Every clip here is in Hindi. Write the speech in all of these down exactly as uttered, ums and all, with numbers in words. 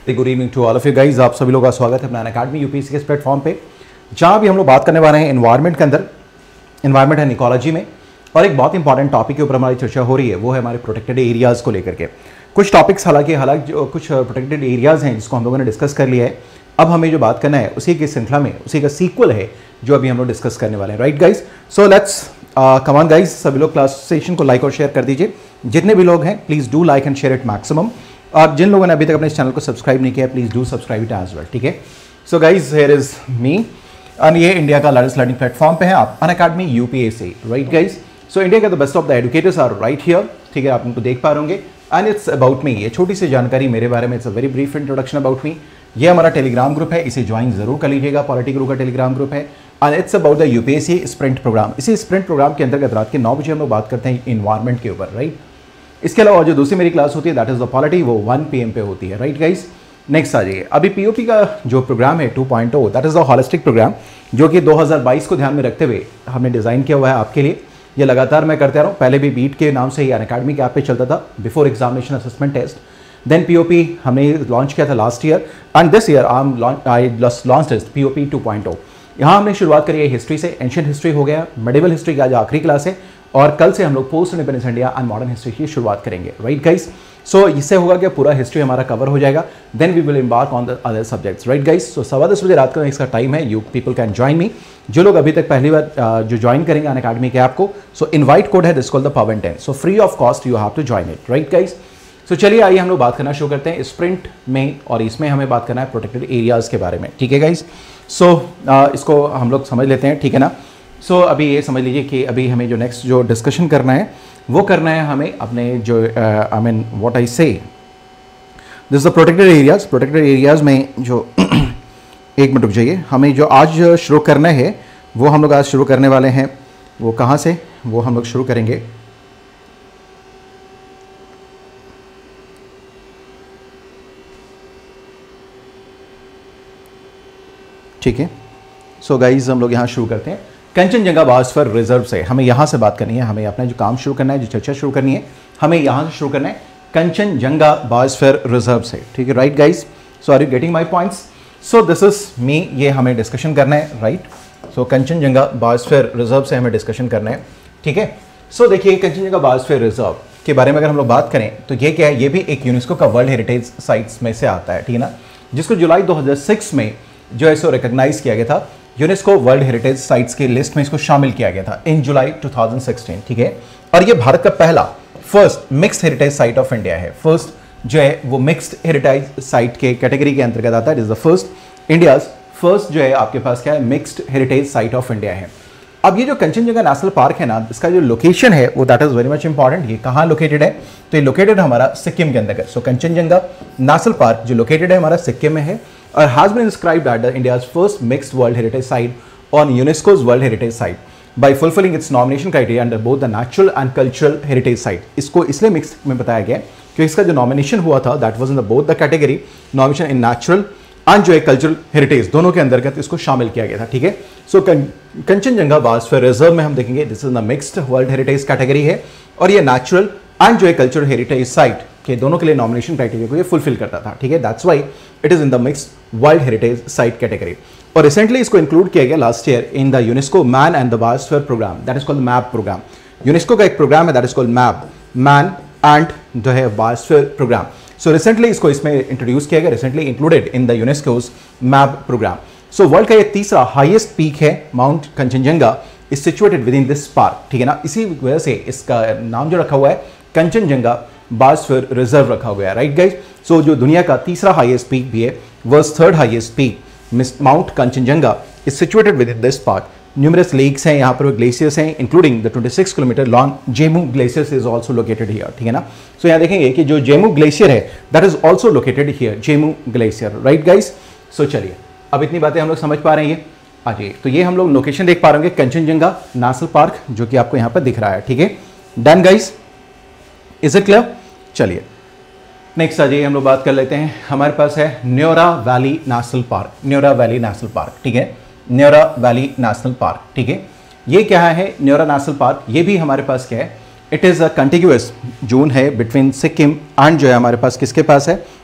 Good evening to all of you guys. आप सभी लोगों का स्वागत है अपना अनअकैडमी यूपीएससी के इस प्लेटफॉर्म पे, जहां भी हम लोग बात करने वाले हैं एनवायरनमेंट के अंदर, एनवायरनमेंट एंड इकोलॉजी में। और एक बहुत इंपॉर्टेंट टॉपिक के ऊपर हमारी चर्चा हो रही है, वो है हमारे प्रोटेक्टेड एरियाज़ को लेकर के। कुछ टॉपिक्स हालांकि हालांकि जो कुछ प्रोटेक्टेड एरियाज़ हैं जिसको हम लोगों ने डिस्कस कर लिया है, अब हमें जो बात करना है उसी की श्रृंखला में उसी का सीक्वल है जो अभी हम लोग डिस्कस करने वाले हैं। Right guys, so let's come on guys, सभी लोग क्लास सेशन को लाइक और शेयर कर दीजिए। जितने भी लोग हैं please do like and share it maximum. और जिन लोगों ने अभी तक अपने इस चैनल को सब्सक्राइब नहीं किया, please do subscribe it as well. ठीक है, so guys here is me and ये इंडिया का लार्जेस्ट लर्निंग प्लेटफॉर्म पे है आप Unacademy UPSC. Right guys, so India के the best of the educators are right here. ठीक है, आप उनको देख पा रहे एंड इट्स अबाउट मी। ये छोटी सी जानकारी मेरे बारे में, it's a very brief introduction about me. ये हमारा टेलीग्राम ग्रुप है, इसे ज्वाइन जरूर कर लीजिएगा। पॉलिटी गुरु का टेलीग्राम ग्रुप है and it's about the UPSC sprint program. इसी स्प्रिंट प्रोग्राम के अंतर्गत रात के नौ बजे हम लोग बात करते हैं इन्वायरमेंट के ऊपर। राइट, इसके अलावा जो दूसरी मेरी क्लास होती है दैट इज द पॉलिटी, वो वन पी एम पे होती है। राइट गाइज, नेक्स्ट आ जाइए। अभी पीओपी का जो प्रोग्राम है two point O, that is the holistic programme, जो कि दो हज़ार बाईस को ध्यान में रखते हुए हमने डिज़ाइन किया हुआ है आपके लिए। ये लगातार मैं करते रहा हूँ, पहले भी बीट के नाम से ही अनअकैडमी के ऐप पे चलता था, before examination assessment test. Then POP हमने लॉन्च किया था last year and this year I launch is POP two point O. यहाँ हमने शुरुआत करी है हिस्ट्री से। एंशियंट हिस्ट्री हो गया, मेडिवल हिस्ट्री की आज आखिरी क्लास है और कल से हम लोग post independence India and modern history की शुरुआत करेंगे। राइट गाइस, सो इससे होगा कि पूरा हिस्ट्री हमारा कवर हो जाएगा। Then we will embark on the other subjects. Right guys, so सवा दस बजे रात का इसका टाइम है। You people can join me. जो लोग अभी तक पहली बार जो ज्वाइन करेंगे अनअकैडमी के ऐप को, सो इनवाइट कोड है this called the power ten, so free of cost you have to join it. Right guys, so चलिए आइए हम लोग बात करना शुरू करते हैं स्प्रिंट में, और इसमें हमें बात करना है प्रोटेक्टेड एरियाज़ के बारे में। ठीक है गाइस, सो so, इसको हम लोग समझ लेते हैं। ठीक है ना, सो so, अभी ये समझ लीजिए कि अभी हमें जो नेक्स्ट जो डिस्कशन करना है वो करना है हमें अपने जो I mean what I say this the protected areas. Protected areas में जो एक मिनट रुक जाइए, हमें जो आज शुरू करना है वो हम लोग आज शुरू करने वाले हैं। वो कहाँ से, वो हम लोग शुरू करेंगे ठीक है। सो गाइज हम लोग यहाँ शुरू करते हैं कंचनजंगा बायोस्फीयर रिजर्व से। हमें यहाँ से बात करनी है, हमें अपना जो काम शुरू करना है, जो चर्चा शुरू करनी है, हमें यहाँ से शुरू करना है कंचनजंगा बायोस्फीयर रिजर्व से। ठीक है, right guys, so are you getting my points? So this is me, ये हमें डिस्कशन करना है। Right, so Kanchenjunga biosphere reserve से हमें डिस्कशन करना है। ठीक है, सो देखिए कंचनजंगा बायोस्फीयर रिजर्व के बारे में अगर हम लोग बात करें तो ये क्या है, ये भी एक यूनेस्को का वर्ल्ड हेरिटेज साइट्स में से आता है। ठीक है ना, जिसको जुलाई दो हज़ार छह में जो है इसको रिकॉग्नाइज किया गया था, यूनेस्को वर्ल्ड हेरिटेज साइट्स की लिस्ट में इसको शामिल किया गया था इन जुलाई दो हज़ार सोलह। ठीक है, और ये भारत का पहला first mixed heritage site of India है। फर्स्ट जो है वो मिक्स्ड हेरिटेज साइट के कैटेगरी के अंतर्गत आता है। Is the first India's first जो है आपके पास क्या है, mixed heritage site of India है। अब ये जो कंचनजंगा नेशनल पार्क है ना, इसका जो लोकेशन है वो that is very much important. ये कहाँ लोकेटेड है, तो ये लोकेटेड हमारा सिक्किम के अंदर। सो कंचनजंगा नेशनल पार्क जो लोकेटेड है हमारा सिक्किम में है और has been inscribed at the India's first mixed world heritage site on UNESCO's world heritage site by fulfilling its nomination criteria under both the natural and cultural heritage site. इसको इसलिए मिक्स्ड में बताया गया क्योंकि इसका जो नॉमिनेशन हुआ था that was in the both the category, nomination in natural and जो है कल्चरल हेरिटेज, दोनों के अंतर्गत इसको शामिल किया गया था। ठीक है, सो कंचनजंगा बायोस्फीयर रिजर्व में हम देखेंगे this is the mixed world heritage category है और ये नेचुरल एंड जो है कल्चरल हेरिटेज साइट के दोनों के लिए नॉमिनेशन क्राइटेरिया को ये फुलफिल करता था। ठीक है, that's why it is in the mixed world heritage site category. और रिसेंटली इसको इंक्लूड किया गया last year in the UNESCO man and the biosphere programme, that is called MAP programme. UNESCO का एक प्रोग्राम है that is called MAP, man and जो है बायोस्फीयर प्रोग्राम। सो रिसेंटली इसको इसमें इंट्रोड्यूस किया गया, recently included in the UNESCO's MAP programme. So world का ये तीसरा हाईएस्ट पीक है mount Kanchenjunga, is situated within this park. ठीक है ना, इसी वजह से इसका नाम जो रखा हुआ है कंचनजंगा बायोस्फीयर रिजर्व रखा हुआ है। राइट गाइज, सो जो दुनिया का तीसरा हाईएस्ट पीक भी है, world's third highest peak mount Kanchenjunga is situated within this park. Numerous lakes हैं यहाँ पर, ग्लेशियर्स हैं, इंक्लूडिंग द छब्बीस kilometre long Zemu glaciers is also located here. ठीक है ना, सो यहाँ देखेंगे कि जो जेमू ग्लेशियर है that is also located here, Zemu glacier. Right guys, so चलिए अब इतनी बातें हम लोग समझ पा रहे हैं। आ जाइए, तो ये हम लोग लोकेशन देख पा रहे होंगे कंचनजंगा नेशनल पार्क, जो कि आपको यहाँ पर दिख रहा है। ठीक है, done guys, is it clear? चलिए नेक्स्ट आ जाइए, हम लोग बात कर लेते हैं। हमारे पास है Neora valley national park, Neora valley national park. ठीक है, न्योरा वैली नेशनल पार्क। ठीक है, ये क्या है न्योरा नेशनल पार्क? ये भी हमारे पास क्या है, it is a contiguous zone है बिटवीन सिक्किम एंड जो है हमारे पास किसके पास है,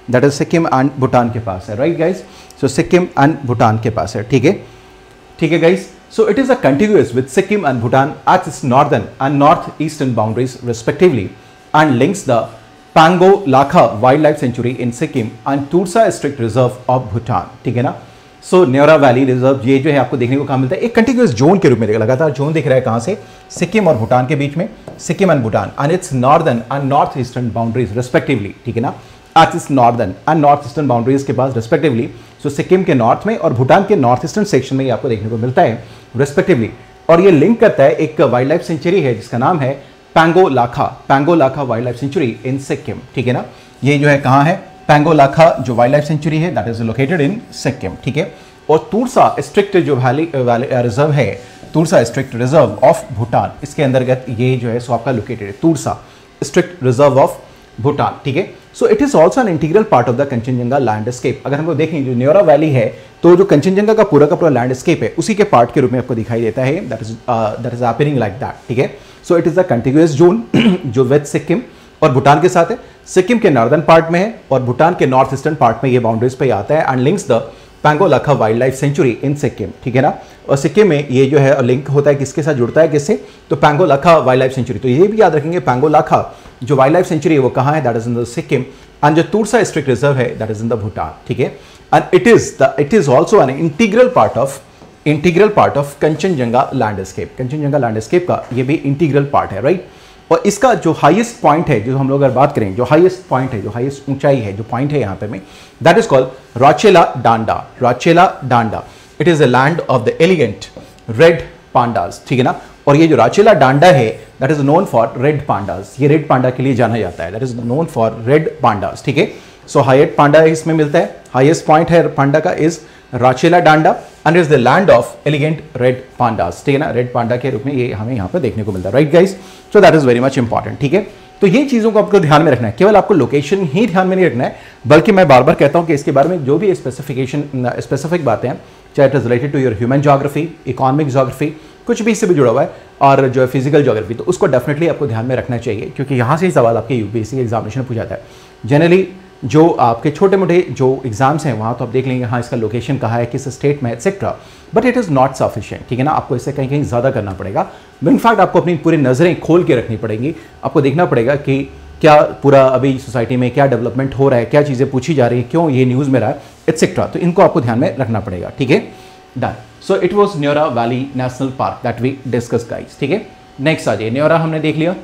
that is Sikkim and Bhutan के पास है, right guys. So Sikkim and Bhutan के पास है, ठीक है ठीक है guys. So it is a continuous with Sikkim and Bhutan at its northern and north eastern boundaries respectively and links the Pangolakha wildlife sanctuary in Sikkim and टूरसा strict reserve of Bhutan, ठीक है ना। सो न्योरा वैली रिजर्व ये जो है आपको देखने को कहाँ मिलता है, एक कंटिन्यूअस जोन के रूप में लगातार जोन दिख रहा है, कहाँ से, सिक्किम और भूटान के बीच में, Sikkim and Bhutan and its northern and north eastern boundaries respectively, ठीक है ना, at its northern and north eastern boundaries के पास रिस्पेक्टिवली। सो सिक्किम के नॉर्थ में और भूटान के नॉर्थ ईस्टर्न सेक्शन में ये आपको देखने को मिलता है रिस्पेक्टिवली। और ये लिंक करता है एक वाइल्ड लाइफ सेंचुरी है जिसका नाम है Pangolakha, Pangolakha wildlife sanctuary in Sikkim, ठीक है ना। ये जो है कहाँ है, पैंगो लाखा जो वाइल्ड लाइफ सेंचुरी है that is located in Sikkim, ठीक है। और टूरसा स्ट्रिक्ट जो वैली रिजर्व है, Torsa strict reserve of Bhutan, इसके अंतर्गत ये जो है सो आपका लोकेटेड है, Torsa strict reserve of Bhutan, ठीक है। So it is also an integral part of the Kanchenjunga landscape. अगर हम लोग देखें जो न्योरा वैली है तो जो कंचनजंगा का पूरा का पूरा लैंडस्केप है उसी के पार्ट के रूप में आपको दिखाई देता है, that is that is happening like that, ठीक है। So it is the continuous zone जो विद सिक्किम और भूटान के साथ है, सिक्किम के नॉर्दर्न पार्ट में है और भूटान के नॉर्थ ईस्टर्न पार्ट में ये बाउंड्रीज पे आता है and links the Pangolakha wildlife sanctuary in Sikkim, ठीक है ना। और सिक्किम में ये जो है लिंक होता है किसके साथ, जुड़ता है किससे, तो Pangolakha wildlife sanctuary. तो ये भी याद रखेंगे पैंगो लाखा जो वाइल्ड लाइफ सेंचुरी है वो कहाँ है, that is in the Sikkim and जो टूरसा स्ट्रिक्ट रिजर्व है that is in the Bhutan, ठीक है। And it is the it is also an integral part of integral part of Kanchenjunga landscape, Kanchenjunga landscape का ये भी इंटीग्रल पार्ट है, राइट। और इसका जो हाईएस्ट पॉइंट है, जो हम लोग अगर बात करें, जो हाईएस्ट पॉइंट है, जो हाईएस्ट ऊंचाई है, जो पॉइंट है यहाँ पे में, that is called Rachela Danda, Rachela Danda. It is the land of the elegant red pandas, ठीक है ना। और ये जो राचेला डांडा है that is known for red pandas, ये रेड पांडा के लिए जाना जाता है, that is known for red pandas, ठीक है। सो हाईएस्ट पांडा इसमें मिलता है, हाईएस्ट पॉइंट है पांडा का is Rachela Danda and is the land of elegant red pandas, ठीक है ना। रेड पांडा के रूप में ये हमें यहाँ पे देखने को मिलता है, right guys. So that is very much important, ठीक है। तो ये चीजों को आपको ध्यान में रखना है, केवल आपको लोकेशन ही ध्यान में नहीं रखना है, बल्कि मैं बार बार कहता हूं कि इसके बारे में जो भी स्पेसिफिकेशन स्पेसिफिक बातें हैं, चाहे it is related to your human geography, economic geography, कुछ भी इससे भी जुड़ा हुआ है, और जो है फिजिकल ज्योग्राफी, तो उसको डेफिनेटली आपको ध्यान में रखना चाहिए, क्योंकि यहाँ से ही सवाल आपके यूपीएससी एग्जामिनेशन में पूछा जाता है। जनरली जो आपके छोटे मोटे जो एग्जाम्स हैं वहाँ तो आप देख लेंगे हाँ इसका लोकेशन कहाँ है, किस स्टेट में, etcetera, but it is not sufficient, ठीक है ना। आपको इससे कहीं कहीं ज़्यादा करना पड़ेगा, इनफैक्ट आपको अपनी पूरी नज़रें खोल के रखनी पड़ेंगी, आपको देखना पड़ेगा कि क्या पूरा अभी सोसाइटी में क्या डेवलपमेंट हो रहा है, क्या चीज़ें पूछी जा रही है, क्यों ये न्यूज़ में रहा है, एक्सेट्रा, तो इनको आपको ध्यान में रखना पड़ेगा, ठीक है। Done. So it was Neora valley national park that we discuss guys, ठीक है। नेक्स्ट आ जाइए, न्योरा हमने देख लिया।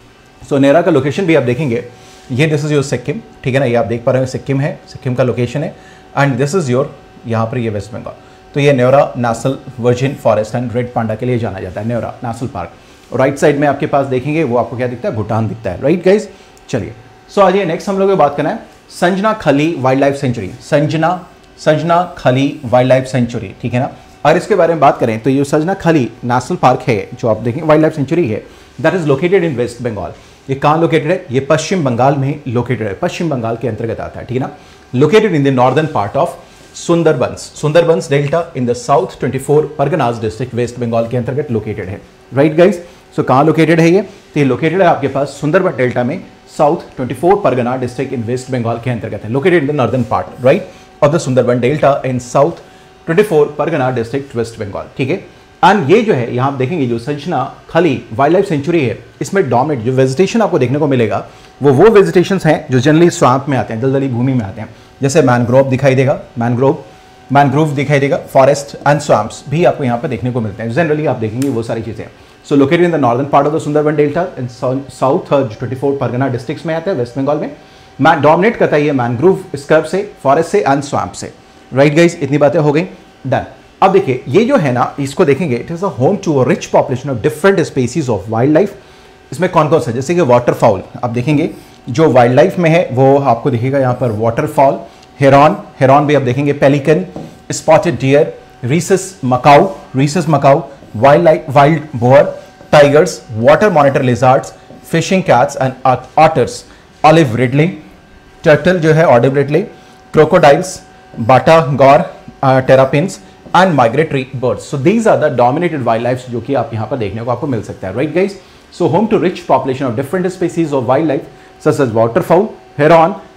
सो न्योरा का लोकेशन भी आप देखेंगे, ये दिस इज योर सिक्किम, ठीक है ना, ये आप देख पा रहे हो सिक्किम है, सिक्किम का लोकेशन है, एंड दिस इज योर यहाँ पर ये वेस्ट बंगाल। तो ये Neora national virgin forest and red panda के लिए जाना जाता है, Neora national park. Right side में आपके पास देखेंगे वो आपको क्या दिखता है, भूटान दिखता है, राइट गाइज। चलिए सो आ जाइए नेक्स्ट हम लोग बात करना है Sajnakhali wildlife sanctuary, Sajna Sajnakhali wildlife sanctuary, ठीक है ना। और इसके बारे में बात करें तो ये संजना खली नेशनल पार्क है जो आप देखेंगे वाइल्ड लाइफ सेंचुरी है, that is located in West Bengal. ये कहाँ लोकेटेड है, ये पश्चिम बंगाल में लोकेटेड है, पश्चिम बंगाल के अंतर्गत आता है, ठीक है ना। Located in the northern part of Sundarbans, Sundarbans delta in the South twenty four Parganas district West Bengal के अंतर्गत लोकेटेड है, राइट गाइज। सो कहाँ लोकेटेड है ये, तो ये लोकेटेड है आपके पास सुंदरबन डेल्टा में, South twenty four Pargana district in West Bengal के अंतर्गत है, located in the northern part right of the Sundarban delta in South twenty four Pargana district West Bengal, ठीक है। एंड ये जो है यहाँ आप देखेंगे जो संजना खली वाइल्ड लाइफ सेंचुरी है, इसमें डोमिनेट जो वेजिटेशन आपको देखने को मिलेगा वो वो वेजिटेशन हैं जो जनरली स्वाम्प में आते हैं, दलदली भूमि में आते हैं, जैसे मैनग्रोव दिखाई देगा, मैनग्रोव मैनग्रोव दिखाई देगा, फॉरेस्ट एंड स्वाम्प्स भी आपको यहाँ पर देखने को मिलते हैं, जनरली आप देखेंगे वो सारी चीज़ें। So located in the northern part of the Sundarban delta in South twenty four Pargana districts में आता है वेस्ट बंगाल में, डोमिनेट करता है ये मैनग्रोव स्कर्ब से, फॉरेस्ट से एंड स्वाम्प से, राइट गाइज। इतनी बातें हो गई, डन। अब देखिए ये जो है ना इसको देखेंगे, it is a home to a rich population of different species of wildlife. इसमें कौन कौन सा, जैसे कि वाटरफाउल आप देखेंगे जो वाइल्ड लाइफ में है वो आपको दिखेगा यहाँ पर वाटरफॉल, हेरॉन, हेरॉन भी आप देखेंगे, pelican, spotted deer, rhesus macaque, rhesus macaque, wildlife wild boar, tigers, water monitor lizards, fishing cats and otters, olive ridley, turtle जो है olive ridley, crocodiles, batagur, terrapins and migratory birds. So these are the dominated wildlife जो कि आप यहाँ पर देखने को आपको मिल सकता है, right guys. So home to rich population of different species of wildlife such as waterfowl, heron,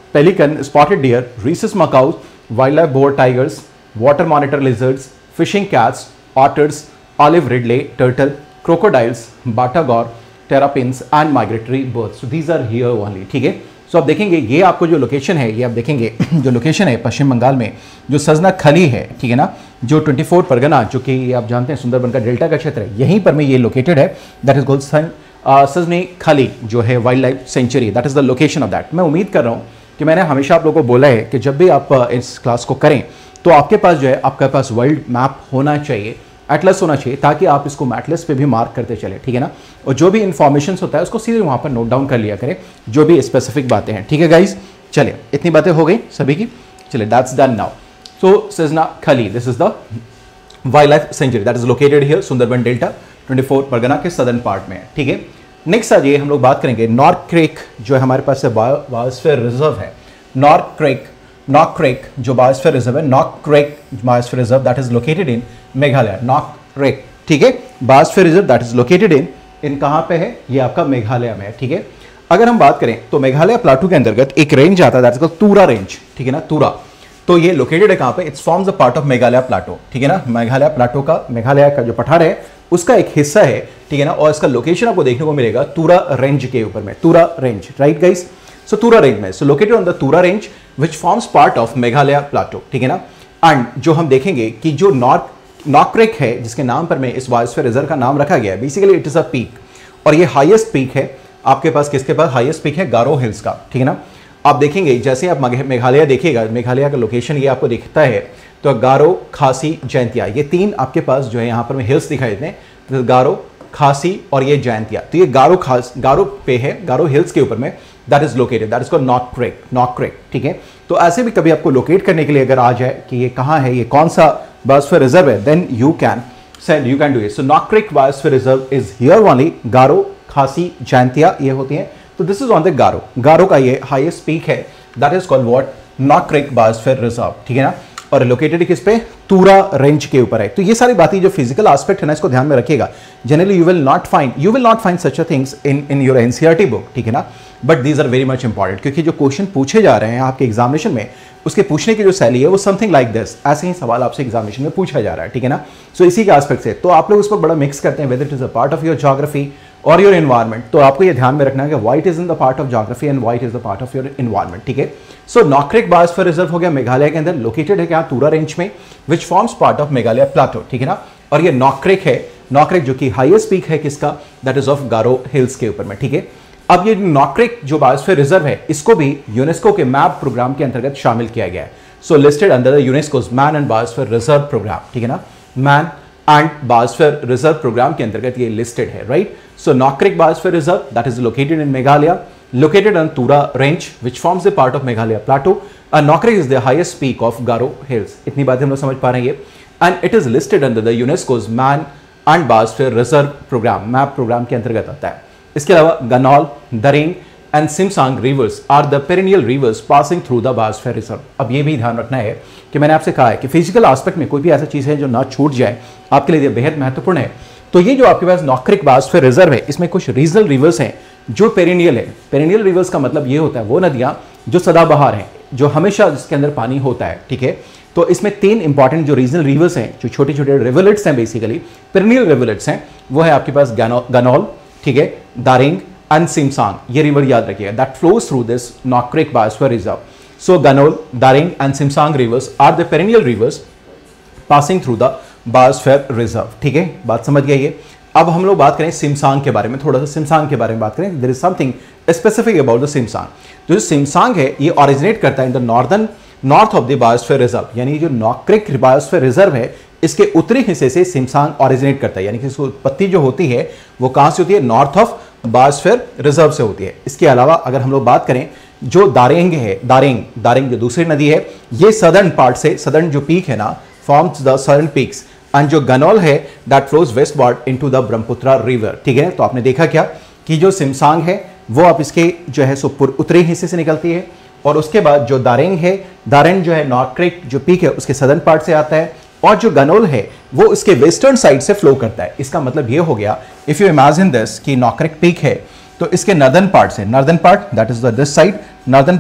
pelican, spotted deer, rhesus macaques, wildlife boar tigers, water monitor lizards, fishing cats, otters, olive ridley turtle, crocodiles, batagur, terrapins and migratory birds. So these are here only. ठीक है. सो so, आप देखेंगे ये आपको जो लोकेशन है, ये आप देखेंगे जो लोकेशन है पश्चिम बंगाल में जो सजना खली है, ठीक है ना, जो चौबीस परगना, जो कि आप जानते हैं सुंदरबन का डेल्टा का क्षेत्र है, यहीं पर में ये लोकेटेड है. दैट इज कॉल्ड सन सजनी खली जो है wildlife sanctuary. That is the location of that. मैं उम्मीद कर रहा हूँ कि मैंने हमेशा आप लोगों को बोला है कि जब भी आप इस क्लास को करें तो आपके पास जो है आपके पास वर्ल्ड मैप होना चाहिए, एटलस होना चाहिए, ताकि आप इसको मैटलस पे भी मार्क करते चले. ठीक है ना. और जो भी इन्फॉर्मेशन होता है उसको सीधे वहाँ पर नोट डाउन कर लिया करें, जो भी स्पेसिफिक बातें हैं. ठीक है गाइज. चलिए, इतनी बातें हो गई सभी की. चलिए, that's done now. So Sajnekhali, this is the wildlife sanctuary that is located here Sundarban delta चौबीस परगना के सदर्न पार्ट में. ठीक है. नेक्स्ट आज ये हम लोग बात करेंगे नॉर्थ क्रेक जो है हमारे पास बायोस्फीयर रिजर्व है. नॉर्थ क्रेक नॉर्थ क्रेक जो बायोस्फीयर रिजर्व है, Nokrek biosphere reserve that is located in Meghalaya. Nokrek, ठीक है, biosphere reserve that is located in in कहां पे है? ये आपका मेघालय में है. ठीक है. अगर हम बात करें तो मेघालय प्लाटू के अंतर्गत एक रेंज आता है that is called Tura range. ठीक है ना, तुरा. तो ये लोकेटेड है कहां पे? It's forms a part of Meghalaya plateau. ठीक है ना. मेघालय प्लाटो का, मेघालय का जो पठार है उसका एक हिस्सा है. ठीक है ना. और इसका लोकेशन आपको देखने को मिलेगा तुरा रेंज के ऊपर में. Tura range, right guys. So Tura range में, so located on the Tura range which forms part of Meghalaya plateau. ठीक है ना. एंड जो हम देखेंगे कि जो नॉर्थ नॉर्थ क्रेक है जिसके नाम पर में इस बायोस्फीयर रिजर्व का नाम रखा गया है, basically it is a peak. और ये हाईएस्ट पीक है आपके पास. किसके पास हाईएस्ट पीक है? गारो हिल्स का. ठीक है ना. आप देखेंगे जैसे आप मेघालय देखिएगा, मेघालय का लोकेशन ये आपको दिखता है, तो गारो, खासी, जैंतिया, ये तीन आपके पास जो है यहाँ पर हिल्स दिखाई देते हैं. तो गारो, खासी और ये जैंतिया. तो ये गारो खास गारो पे है, गारो हिल्स के ऊपर में that is located. That is called Nokrek. Nokrek. ठीक है. तो ऐसे भी कभी आपको लोकेट करने के लिए अगर आ जाए कि ये कहाँ है, ये कौन सा बायोस्फीयर रिजर्व है, then you can send you can do it. So Nokrek biosphere reserve is here only. Garo, Khasi, Jaintia ये होती हैं. तो this is on the Garo. Garo का ये हाईएस्ट पीक है, that is called what? Nokrek biosphere reserve. ठीक है ना. और लोकेटेड किस पे? तुरा रेंज के ऊपर है. तो ये सारी बातें जो फिजिकल एस्पेक्ट है ना, इसको ध्यान में रखिएगा. Generally you will not find you will not find such a things in in your NCERT book. ठीक है ना. But these are very much important, क्योंकि जो क्वेश्चन पूछे जा रहे हैं आपके एग्जामिनेशन में, उसके पूछने की जो शैली है वो समथिंग लाइक दिस. ऐसे ही सवाल आपसे एग्जामिनेशन में पूछा जा रहा है. ठीक है ना. सो so, इसी के एस्पेक्ट से तो आप लोग उसको बड़ा मिक्स करते हैं, whether it is a part of your geography और योर एनवायरमेंट. तो आपको ये ध्यान में रखना है कि what is in the part of geography and what is the part of your environment. ठीक है. So Nokrek biosphere reserve हो गया मेघालय के अंदर, लोकेटेड है क्या? तुरा रेंज में, which forms part of Meghalaya plateau. ठीक है ना. और ये नॉर्थ क्रेक है, नॉर्थ क्रेक जो कि हाईएस्ट पीक है किसका? That is of Garo hills के ऊपर में. ठीक है. अब ये नॉर्थ क्रेक जो बायोस्फीयर रिजर्व है, इसको भी यूनेस्को के मैप प्रोग्राम के अंतर्गत शामिल किया गया है. So listed under the UNESCO's man and biosphere reserve programme. ठीक है ना. Man and biosphere reserve programme के अंतर्गत ये लिस्टेड है, right. So Nokrek biosphere reserve that is located in Meghalaya, located on Tura range which forms a part of Meghalaya plateau. and Nokre is the highest peak of Garo hills. इतनी बातें हम लोग समझ पा रहे हैं. and it is listed under the UNESCO's Man and Biosphere Reserve program, MAB programme के अंतर्गत आता है. इसके अलावा Ganol, Dareng and Simsang rivers are the perennial rivers passing through the Biosphere Reserve. अब ये भी ध्यान रखना है कि मैंने आपसे कहा है कि फिजिकल एस्पेक्ट में कोई भी ऐसा चीज़ है जो ना छूट जाए, आपके लिए बेहद महत्वपूर्ण है. तो ये जो आपके पास नॉर्थ क्रेक बायोस्फीयर रिजर्व है, इसमें कुछ रीजनल रिवर्स हैं जो पेरिनियल है. पेरिनियल रिवर्स का मतलब ये होता है वो नदियां जो सदाबहार हैं, जो हमेशा जिसके अंदर पानी होता है. ठीक है. तो इसमें तीन इंपॉर्टेंट जो रीजनल रिवर्स हैं, जो छोटे छोटे रिवरलेट्स हैं, बेसिकली पेरिनियल रिवरलेट्स हैं, वो है आपके पास गनौल, ठीक है, दारिंग एंड सिमसांग. ये रिवर याद रखिएगा, that flows through this Nokrek biosphere reserve. So Ganol, Dareng and Simsang rivers are the perennial rivers passing through the biosphere reserve. ठीक है, बात समझ गई है. अब हम लोग बात करें सिमसांग के बारे में, थोड़ा सा सिमसांग के बारे में बात करें. There is something specific about the Simsang. तो जो सिमसांग है ये ऑरिजिनेट करता है in the northern north of the biosphere reserve, यानी जो नॉर्थ क्रेक बायोस्फीयर रिजर्व है इसके उत्तरी हिस्से से सिमसांग ऑरिजिनेट करता है. यानी कि इसकी उत्पत्ति जो होती है वो कहां से होती है? नॉर्थ ऑफ बायोस्फीयर रिजर्व से होती है. इसके अलावा अगर हम लोग बात करें जो दारेंग है, दारेंग दारेंग जो दूसरी नदी है, ये सदर्न पार्ट से, सदर्न जो पीक है ना, forms the southern peaks. And जो गनौल है that flows westward into the Brahmaputra river. ठीक है. तो आपने देखा क्या कि जो सिमसांग है वो आप इसके जो है सो उत्तरी हिस्से से निकलती है, और उसके बाद जो दारेंग है, दारेंग जो है नॉर्थ क्रेक जो पीक है उसके सदर्न पार्ट से आता है, और जो गनौल है वो इसके वेस्टर्न साइड से फ्लो करता है. इसका मतलब ये हो गया, इफ यू इमेजिन दिस कि नॉर्थ क्रेक पीक है तो इसके नॉर्दर्न पार्ट से, northern part that is the this side, northern part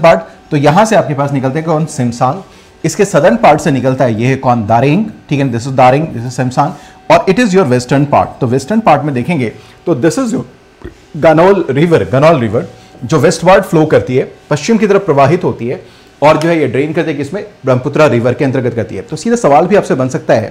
तो यहां से आपके पास निकलते हैं कौन, सिमसांग। इसके सदर्न पार्ट से निकलता है ये है कौन, दारेंग, ठीक है, this is Dareng, this is Simsang, और it is your western part. तो वेस्टर्न पार्ट में देखेंगे तो this is your Ganol river, Ganol river जो वेस्टवार्ड फ्लो करती है, पश्चिम की तरफ प्रवाहित होती है, और जो है ये ड्रेन करते हैं किसमें, ब्रह्मपुत्रा रिवर के अंतर्गत करती है। तो सीधा सवाल भी आपसे बन सकता है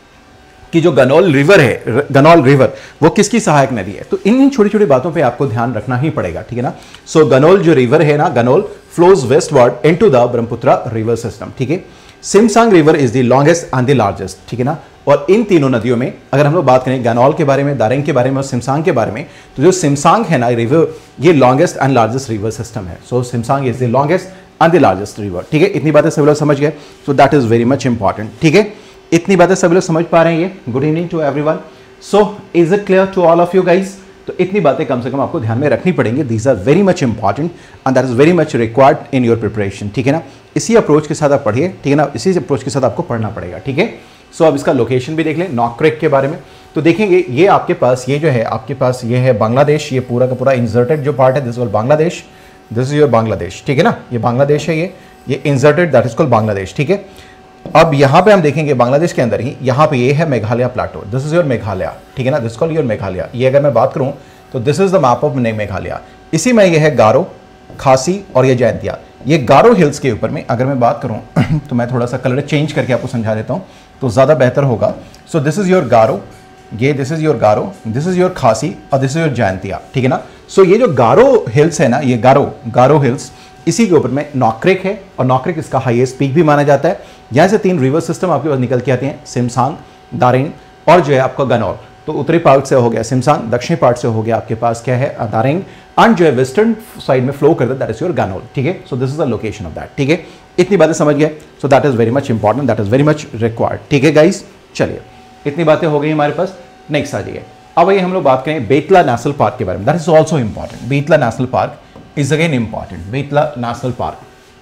कि जो गनोल रिवर है, गनोल रिवर वो किसकी सहायक नदी है। तो इन छोटी छोटी बातों पे आपको ध्यान रखना ही पड़ेगा, ठीक है ना। सो गनोल जो रिवर है ना, Ganol flows westward into the Brahmaputra river system, ठीक है। Simsang river is the longest and the largest, ठीक है ना। और इन तीनों नदियों में अगर हम लोग बात करें गनोल के बारे में, दारेंग के बारे में और सिमसांग के बारे में, तो जो सिमसांग है ना रिवर, ये longest and largest river system है। So Simsang is the longest and the largest river, ठीक है। इतनी बातें सभी लोग समझ गए, so that is very much important, ठीक है। इतनी बातें सभी लोग समझ पा रहे हैं ये। Good evening to everyone. So is it clear to all of you guys. तो इतनी बातें कम से कम आपको ध्यान में रखनी पड़ेंगी। These are very much important and that is very much required in your preparation, ठीक है ना। इसी अप्रोच के साथ आप पढ़िए, ठीक है ना, इसी अप्रोच के साथ आपको पढ़ना पड़ेगा, ठीक है। सो अब इसका लोकेशन भी देख लें, नॉकरेक के बारे में। तो देखेंगे ये आपके पास, ये जो है आपके पास ये है बांग्लादेश, ये पूरा का पूरा इंसर्टेड जो पार्ट है this called Bangladesh, this is your Bangladesh, ठीक है ना। ये बांग्लादेश है, ये ये inserted that is called Bangladesh, ठीक है। अब यहाँ पे हम देखेंगे बांग्लादेश के अंदर ही यहाँ पे ये है Meghalaya plateau, this is your Meghalaya, ठीक है ना, दिस कॉल्ड योर मेघालय। ये अगर मैं बात करूँ तो this is the map of Meghalaya. इसी में ये है गारो, खासी और ये जयंतिया। ये गारो हिल्स के ऊपर में अगर मैं बात करूँ तो मैं थोड़ा सा कलर चेंज करके आपको समझा देता हूँ तो ज़्यादा बेहतर होगा। So this is your Garo, ये this is your Garo, this is your Khasi और दिस इज योर जयंतिया, ठीक है ना। सो so, ये जो गारो हिल्स है ना, ये गारो गारो हिल्स, इसी के ऊपर में नॉकरेक है, और नॉकरेक इसका हाईएस्ट पीक भी माना जाता है। यहाँ से तीन रिवर सिस्टम आपके पास निकल के आते हैं, सिमसांग, दारेंग और जो है आपका गनौर। तो उत्तरी पार्ट से हो गया सिमसांग, दक्षिणी पार्ट से हो गया आपके पास क्या है, दारेंग, एंड जो है वेस्टर्न साइड में फ्लो करता है दैट इज योर गनौर, ठीक है। So this is the location of that, ठीक है। इतनी बातें समझ गए, so that is very much important, that is very much required, ठीक है गाइस। चलिए इतनी बातें हो गई हमारे पास, नेक्स्ट आ जाइए। अब ये हम लोग बात करें बेतला नेशनल पार्क के बारे में, that is also important. Betla national park is again important. Betla national park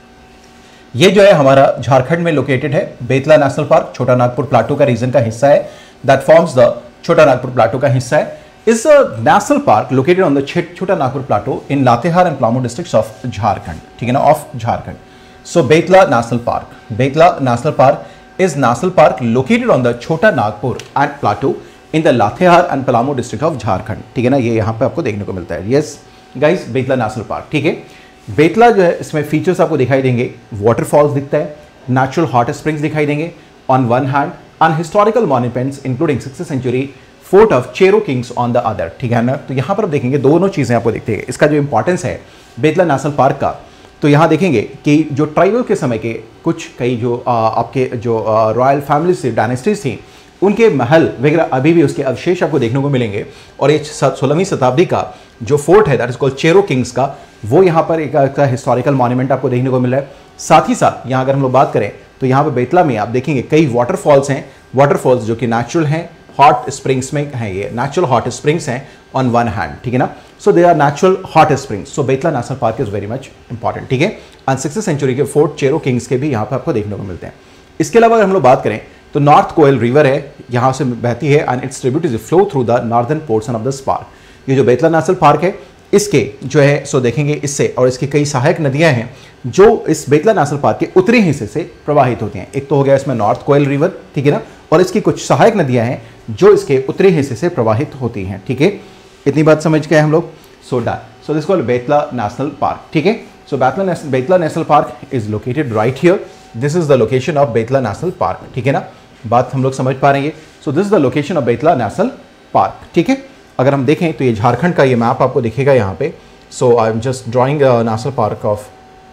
ये जो है हमारा झारखंड में लोकेटेड है। बेतला नेशनल पार्क छोटा नागपुर प्लाटू का रीजन का हिस्सा है, that forms the Chota Nagpur plateau का हिस्सा है। इस national park located on the Chota Nagpur plateau in Latehar and Palamu districts of Jharkhand, ठीक है ना, of Jharkhand. So Betla national park, Betla national park is national park located on the Chota Nagpur and plateau in the Latehar and Palamu district of Jharkhand, ठीक है ना। ये यहाँ पे आपको देखने को मिलता है। Yes guys, Betla national park, ठीक है। बेतला जो है इसमें फीचर्स आपको दिखाई देंगे, वाटरफॉल्स दिखता है, नेचुरल हॉट स्प्रिंग्स दिखाई देंगे on one hand, and historical monuments including sixth century fort of Chero kings on the other, ठीक है ना। तो यहाँ पर आप देखेंगे दोनों चीजें आपको दिखते हैं। इसका जो इंपॉर्टेंस है बेतला नेशनल पार्क का, तो यहाँ देखेंगे कि जो ट्राइबल के समय के कुछ कई जो आ, आपके जो रॉयल फैमिलीज थी, डायनेस्टीज थी, उनके महल वगैरह अभी भी उसके अवशेष आपको देखने को मिलेंगे। और ये सोलहवीं शताब्दी का जो फोर्ट है that is called Chero kings का, वो यहाँ पर एक हिस्टोरिकल मॉन्यूमेंट आपको देखने को मिल रहा है। साथ ही साथ यहाँ अगर हम लोग बात करें तो यहाँ पर बेतला में आप देखेंगे कई वाटरफॉल्स हैं, वाटरफॉल्स जो कि नेचुरल हैं, हॉट स्प्रिंग्स में हैं, ये नेचुरल हॉट स्प्रिंग्स हैं ऑन वन हैंड, ठीक है ना। So they are natural hot springs. So Betla national park is very much important, ठीक है। एंड सिक्स्थ सेंचुरी के फोर्ट चेरो किंग्स के भी यहाँ पर आपको देखने को मिलते हैं। इसके अलावा अगर हम लोग बात करें तो नॉर्थ कोयल रिवर है, यहाँ से बहती है, and its tributaries flow through the northern portion of the park. ये जो बेतला नेशनल पार्क है इसके जो है सो देखेंगे इससे, और इसकी कई सहायक नदियां हैं जो इस बेतला नेशनल पार्क के उत्तरी हिस्से से प्रवाहित होती हैं। एक तो हो गया इसमें नॉर्थ कोयल रिवर, ठीक है ना, और इसकी कुछ सहायक नदियां हैं जो इसके उत्तरी हिस्से से प्रवाहित होती हैं, ठीक है। इतनी बात समझ गए हम लोग। So done, so this called Betla national park, ठीक है। So Betla Betla national park is located right here, this is the location of Betla national park, ठीक है ना। बात हम लोग समझ पा रहे हैं। So this is the location of Betla national park, ठीक है। अगर हम देखें तो ये झारखंड का ये मैप आपको दिखेगा यहाँ पे। So I am just drawing national park of,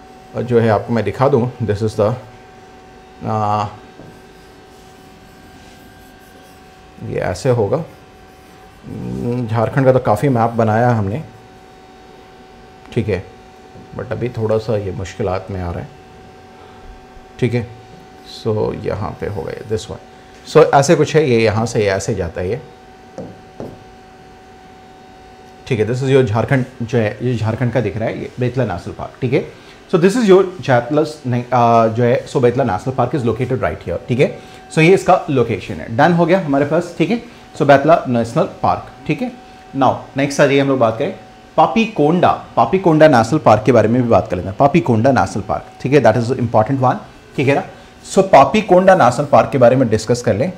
जो है आपको मैं दिखा दूँ, दिस इज द ये ऐसे होगा। झारखंड का तो काफ़ी मैप बनाया है हमने, ठीक है, बट अभी थोड़ा सा ये मुश्किलात में आ रहा है, ठीक है। सो so, यहाँ पे हो गया दिस वन। सो ऐसे कुछ है, ये यहाँ से ऐसे जाता है ये, ठीक है। दिस इज योर झारखंड जो है, ये झारखंड का दिख रहा है, ये बेतला नेशनल पार्क, ठीक है। सो दिस इज योर चैतलस जो है, so Betla national park is located right here, ठीक है। सो ये इसका लोकेशन है। डन हो गया हमारे पास, ठीक है। सो बेतला नेशनल पार्क, ठीक है। नाउ नेक्स्ट आ जाइए हम लोग बात करें पापीकोंडा, पापीकोंडा नेशनल पार्क के बारे में भी बात कर लेते हैं। पापीकोंडा नेशनल पार्क, ठीक है, दैट इज इंपॉर्टेंट वन, ठीक है ना। सो पापीकोंडा नेशनल पार्क के बारे में डिस्कस कर लें।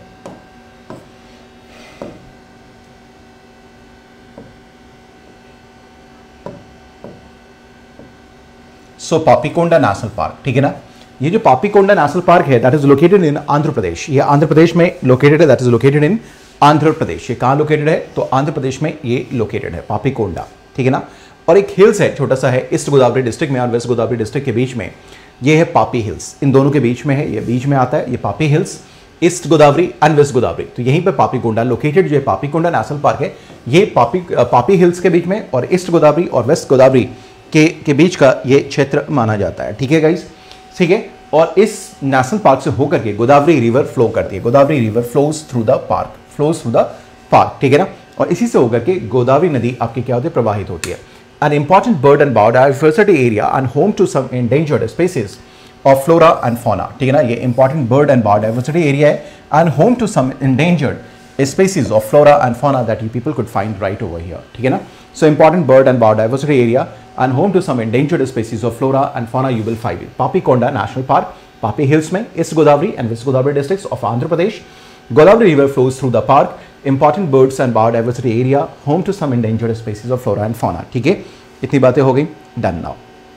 सो पापीकोंडा नेशनल पार्क, ठीक है ना। ये जो पापीकोंडा नेशनल पार्क है that is located in Andhra Pradesh, ये आंध्र प्रदेश में लोकेटेड है, that is located in Andhra Pradesh. ये कहां लोकेटेड है? तो आंध्र प्रदेश में ये लोकेटेड है पापीकोंडा, ठीक है ना। और एक हिल्स है छोटा सा है ईस्ट गोदावरी डिस्ट्रिक्ट में और वेस्ट गोदावरी डिस्ट्रिक्ट के बीच में, ये है पापी हिल्स, इन दोनों के बीच में है, ये बीच में आता है ये Papi hills, east Godavari and west Godavari. तो यहीं पे पापीकोंडा लोकेटेड, जो पापीकोंडा नेशनल पार्क है ये पापी पापी हिल्स के बीच में और ईस्ट गोदावरी और वेस्ट गोदावरी के के बीच का ये क्षेत्र माना जाता है, ठीक है गाइस, ठीक है। और इस नेशनल पार्क से होकर के गोदावरी रिवर फ्लो करती है, Godavari river flows through the park, flows through the park, ठीक है ना। और इसी से होकर के गोदावरी नदी आपकी क्या होती है? प्रवाहित होती है। An important bird and biodiversity area and home to some endangered species of flora and fauna, ठीक है ना। ये important bird and biodiversity area है and home to some endangered species of flora and fauna that you people could find right over here, ठीक है ना। So important bird and biodiversity area and home to some endangered species of flora and fauna you will find it. Papikonda National Park, Papi Hills में East Godavari and West Godavari districts of Andhra Pradesh. Godavari River flows through the park. Important birds and biodiversity area, home to some endangered species of flora and fauna, ठीक है। इतनी बातें हो गई, डन नाउ।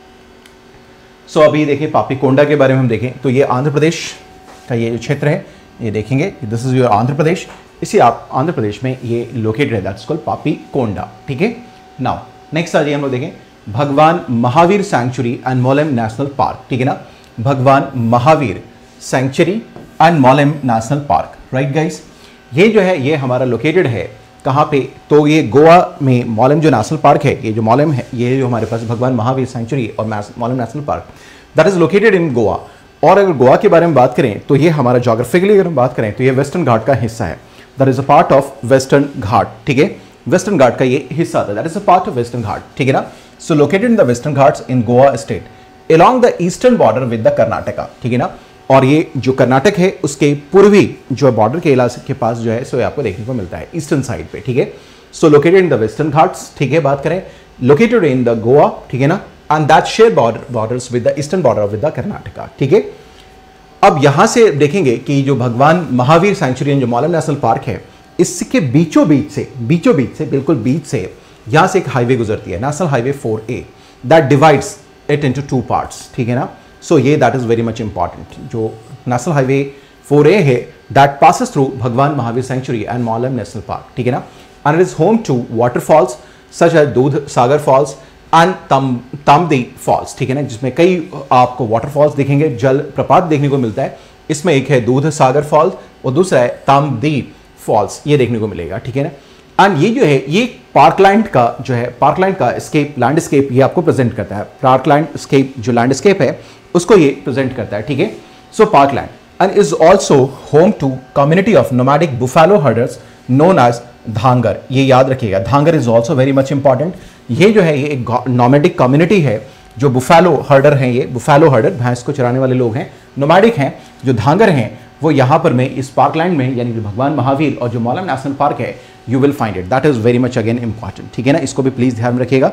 सो अभी देखिए पापीकोंडा के बारे में हम देखें तो ये आंध्र प्रदेश का ये जो क्षेत्र है ये देखेंगे, this is your Andhra Pradesh, इसी आप आंध्र प्रदेश में ये लोकेटेड है, दैट्स कॉल्ड पापीकोंडा, ठीक है। नाउ नेक्स्ट आ जाइए हम लोग देखें Bhagwan Mahavir sanctuary and Mollem national park, ठीक है ना। Bhagwan Mahavir sanctuary and Mollem national park, right guys. ये जो है ये हमारा लोकेटेड है कहाँ पे? तो ये गोवा में मोलेम जो नेशनल पार्क है, ये जो मोलेम है ये जो हमारे पास भगवान महावीर सैंक्चुरी और Mollem national park that is located in Goa. और अगर गोवा के बारे में बात करें तो ये हमारा जोग्राफिकली अगर हम बात करें तो ये वेस्टर्न घाट का हिस्सा है, that is a part of western Ghat, ठीक है। वेस्टर्न घाट का ये हिस्सा था, that is a part of western Ghat, ठीक है ना। So located in the western Ghats in Goa state along the eastern border with the Karnataka, ठीक है ना। और ये जो कर्नाटक है उसके पूर्वी जो बॉर्डर के इलाके के पास जो है सो आपको देखने को मिलता है ईस्टर्न साइड पे, ठीक है। So located in the western Ghats, ठीक है। बात करें लोकेटेड इन द गोवा, ठीक है ना, and that share border borders with the eastern border with the Karnataka, ठीक है। अब यहां से देखेंगे कि जो भगवान महावीर सैंक्चुरी जो मोलेम नेशनल पार्क है इसके बीचों बीच से बीचों बीच से बिल्कुल बीच से यहां से एक हाईवे गुजरती है, national highway four A, that divides it into two parts, ठीक है ना। सो ये that is very much important. जो नेशनल हाईवे फोर ए है that passes through Bhagwan Mahavir sanctuary and Mollem national park, ठीक है ना। And it is home to waterfalls such as Dudhsagar false and तम तामदी फॉल्स, ठीक है ना, जिसमें कई आपको वाटरफॉल्स दिखेंगे, जल प्रपात देखने को मिलता है। इसमें एक है दूध सागर फॉल्स और दूसरा है तामदी फॉल्स, ये देखने को मिलेगा, ठीक है ना। एंड ये जो है ये पार्कलैंड का जो है पार्कलैंड का स्केप लैंडस्केप ये आपको प्रेजेंट करता है। पार्कलैंड स्केप जो लैंडस्केप है उसको ये प्रेजेंट करता है, ठीक है। So parkland and is also home to community of nomadic buffalo herders known as Dhangar, ये याद रखिएगा। Dhangar is also very much important. ये जो है ये एक नोमैडिक कम्युनिटी है जो बुफालो हर्डर हैं, ये बुफालो हर्डर भैंस को चराने वाले लोग हैं, नोमैडिक हैं। जो धांगर हैं वो यहाँ पर में इस पार्कलैंड में यानी कि भगवान महावीर और जो मोलेम नेशनल पार्क है you will find it, that is very much again important, ठीक है ना। इसको भी प्लीज ध्यान में रखिएगा,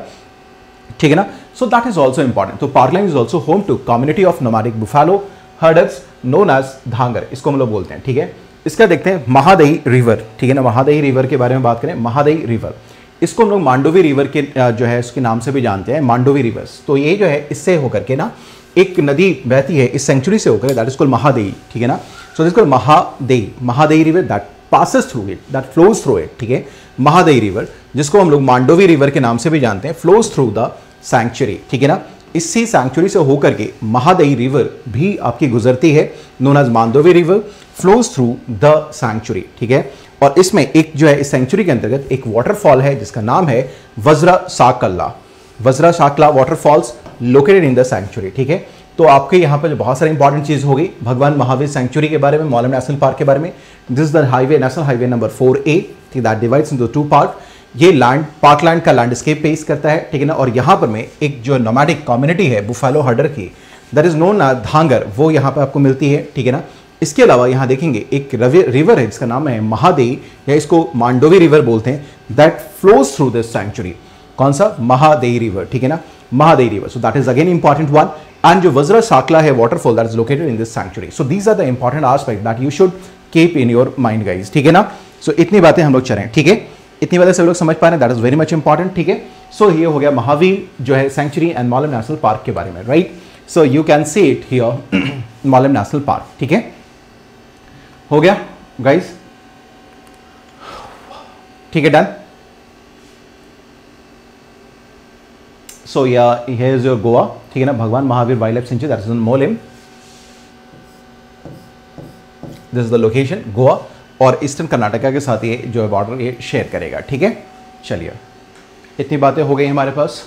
ठीक है ना। So that is also important. तो parkland is also home to community of nomadic buffalo herders known as Dhangar, इसको हम लोग बोलते हैं, ठीक है। इसका देखते हैं महादई रिवर, ठीक है ना। महादई रिवर के बारे में बात करें, महादई रिवर इसको हम लोग मांडोवी रिवर के जो है उसके नाम से भी जानते हैं, मांडोवी रिवर्स। तो ये जो है इससे होकर के ना एक नदी बहती है इस सेंचुरी से होकर, दैट इज कॉल्ड महादई, ठीक है ना। So this called Mahadayi, Mahadayi river that passes through it, that flows through it, ठीक है। महादई रिवर जिसको हम लोग मांडोवी रिवर के नाम से भी जानते हैं, फ्लोज थ्रू द सैंक्चुरी, ठीक है ना। इसी सैंक्चुरी से होकर के महादई रिवर भी आपकी गुजरती है, known as Mandovi river flows through the sanctuary, ठीक है। और इसमें एक जो है इस सेंचुरी के अंतर्गत एक वाटरफॉल है जिसका नाम है Vajra Sakalla, Vajra Sakala waterfalls located in the sanctuary, ठीक है। तो आपके यहाँ पर जो बहुत सारी इंपॉर्टेंट चीज हो गई भगवान महावीर सैंक्चुरी के बारे में, मोलेम नेशनल पार्क के बारे में। This the highway national highway number four A, that divides into two part. ये लैंड पार्कलैंड का लैंडस्केप पेश करता है, ठीक है ना। और यहाँ पर में एक जो नोमैडिक कम्युनिटी है बुफालो हर्डर की दैट इज नोन धांगर, वो यहाँ पर आपको मिलती है, ठीक है ना। इसके अलावा यहाँ देखेंगे एक रिवर है जिसका नाम है महादई या इसको मांडोवी रिवर बोलते हैं, that flows through this sanctuary. कौन सा, महादेई रिवर, ठीक है ना, Mahadei river, so that is again important one. And जो वज्र साकला है waterfall that is located in this sanctuary. So these are the important aspect that you should keep in your mind guys, ठीक है ना। सो so, इतनी बातें हम लोग चलें, ठीक है, इतनी बातें सब लोग समझ पा रहे हैं, that is very much important, ठीक है। सो ये हो गया महावीर जो है sanctuary and Mollem national park के बारे में, right. So you can see it here Mollem national park, ठीक है, हो गया गाइज, ठीक है, डन। सो या हियर इज योर गोवा, ठीक है ना, Bhagwan Mahavir wildlife sanctuary that is in Mollem, this is the location Goa, और ईस्टर्न कर्नाटका के साथ ये जो है बॉर्डर ये शेयर करेगा, ठीक है। चलिए इतनी बातें हो गई हमारे पास,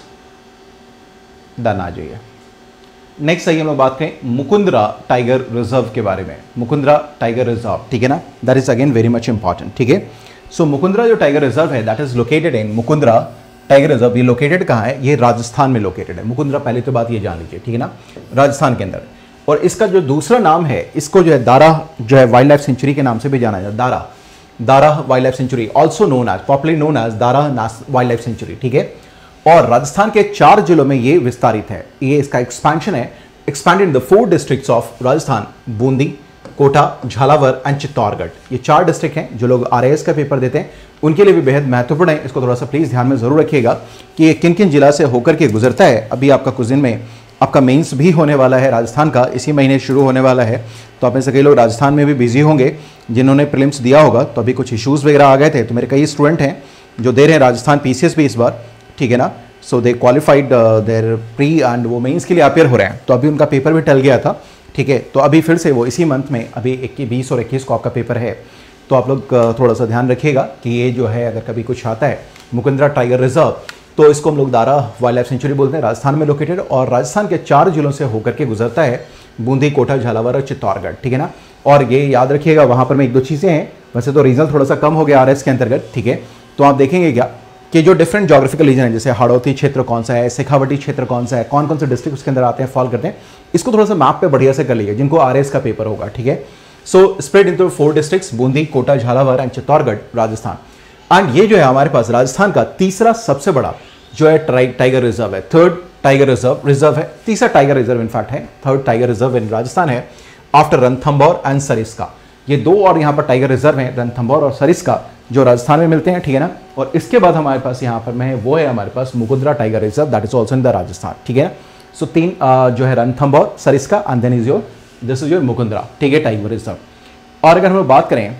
डन। आ जाइए नेक्स्ट आइए हम लोग बात करें मुकुंदरा टाइगर रिजर्व के बारे में। मुकुंदरा टाइगर रिजर्व, ठीक है ना, that is again very much important, ठीक है। सो मुकुंदरा जो टाइगर रिजर्व है that is located in Mukundra tiger reserve, ये लोकेटेड कहाँ है, ये राजस्थान में लोकेटेड है। मुकुंदरा पहले तो बात ये जान लीजिए, ठीक है ना, राजस्थान के अंदर। और इसका जो दूसरा नाम है, इसको जो है दारा जो है वाइल्ड लाइफ सेंचुरी के नाम से भी जाना जाता है, Darrah Darrah wildlife sanctuary, also known as popularly known as Darrah wildlife sanctuary, ठीक है। और राजस्थान के चार जिलों में ये विस्तारित है, ये इसका एक्सपेंशन है, expanded in the four districts of Rajasthan, Bundi, Kota, Jhalawar and Chittorgarh. ये चार डिस्ट्रिक्ट हैं जो लोग आर आई एस का पेपर देते हैं उनके लिए भी बेहद महत्वपूर्ण है। इसको थोड़ा सा प्लीज ध्यान में जरूर रखिएगा कि ये किन किन जिला से होकर के गुजरता है। अभी आपका कुछ दिन में आपका मेंस भी होने वाला है राजस्थान का, इसी महीने शुरू होने वाला है, तो आप में से कई लोग राजस्थान में भी बिजी होंगे जिन्होंने प्रीलिम्स दिया होगा। तो अभी कुछ इश्यूज़ वगैरह आ गए थे, तो मेरे कई स्टूडेंट हैं जो दे रहे हैं राजस्थान पी सी एस भी इस बार, ठीक है ना। So they qualified their pre and वो मेंस के लिए अपेयर हो रहे हैं, तो अभी उनका पेपर भी टल गया था, ठीक है। तो अभी फिर से वो इसी मंथ में अभी इक्कीस बीस और इक्कीस को आपका पेपर है, तो आप लोग थोड़ा सा ध्यान रखिएगा कि ये जो है अगर कभी कुछ आता है मुकुंदरा टाइगर रिजर्व, तो इसको हम लोग दारा वाइल्ड लाइफ सेंचुरी बोलते हैं, राजस्थान में लोकेटेड, और राजस्थान के चार जिलों से होकर के गुजरता है, बूंदी, कोटा, झालावाड़ और चित्तौड़गढ़, ठीक है ना। और ये याद रखिएगा वहाँ पर में एक दो चीज़ें हैं, वैसे तो रीजनल थोड़ा सा कम हो गया आर एस के अंतर्गत, ठीक है। तो आप देखेंगे क्या कि जो डिफरेंट जोग्राफिकल रीजन है, जैसे हाड़ौती क्षेत्र कौन सा है, शेखावटी क्षेत्र कौन सा है, कौन कौन से डिस्ट्रिक्ट उसके अंदर आते हैं, फॉल करते हैं, इसको थोड़ा सा मैप पे बढ़िया से कर लीजिए जिनको आर एस का पेपर होगा, ठीक है। So spread into four districts, Bundi, Kota, Jhalawar and Chittorgarh, Rajasthan. And ये जो है हमारे पास राजस्थान का तीसरा सबसे बड़ा जो है टाइगर रिजर्व है, थर्ड टाइगर रिजर्व रिजर्व है, तीसरा टाइगर रिजर्व इनफैक्ट है, third tiger reserve in Rajasthan है आफ्टर रणथंभौर एंड सरिस्का। ये दो और यहाँ पर टाइगर रिजर्व हैं, रणथंभौर और सरिस्का, जो राजस्थान में मिलते हैं, ठीक है ना। और इसके बाद हमारे पास यहाँ पर में वो है हमारे पास Mukundra tiger reserve that is also in the Rajasthan, ठीक है ना। सो तीन uh, जो है Ranthambore, Sariska and then is your this is your Mukundra, ठीक है, टाइगर रिजर्व। और अगर हम लोग बात करें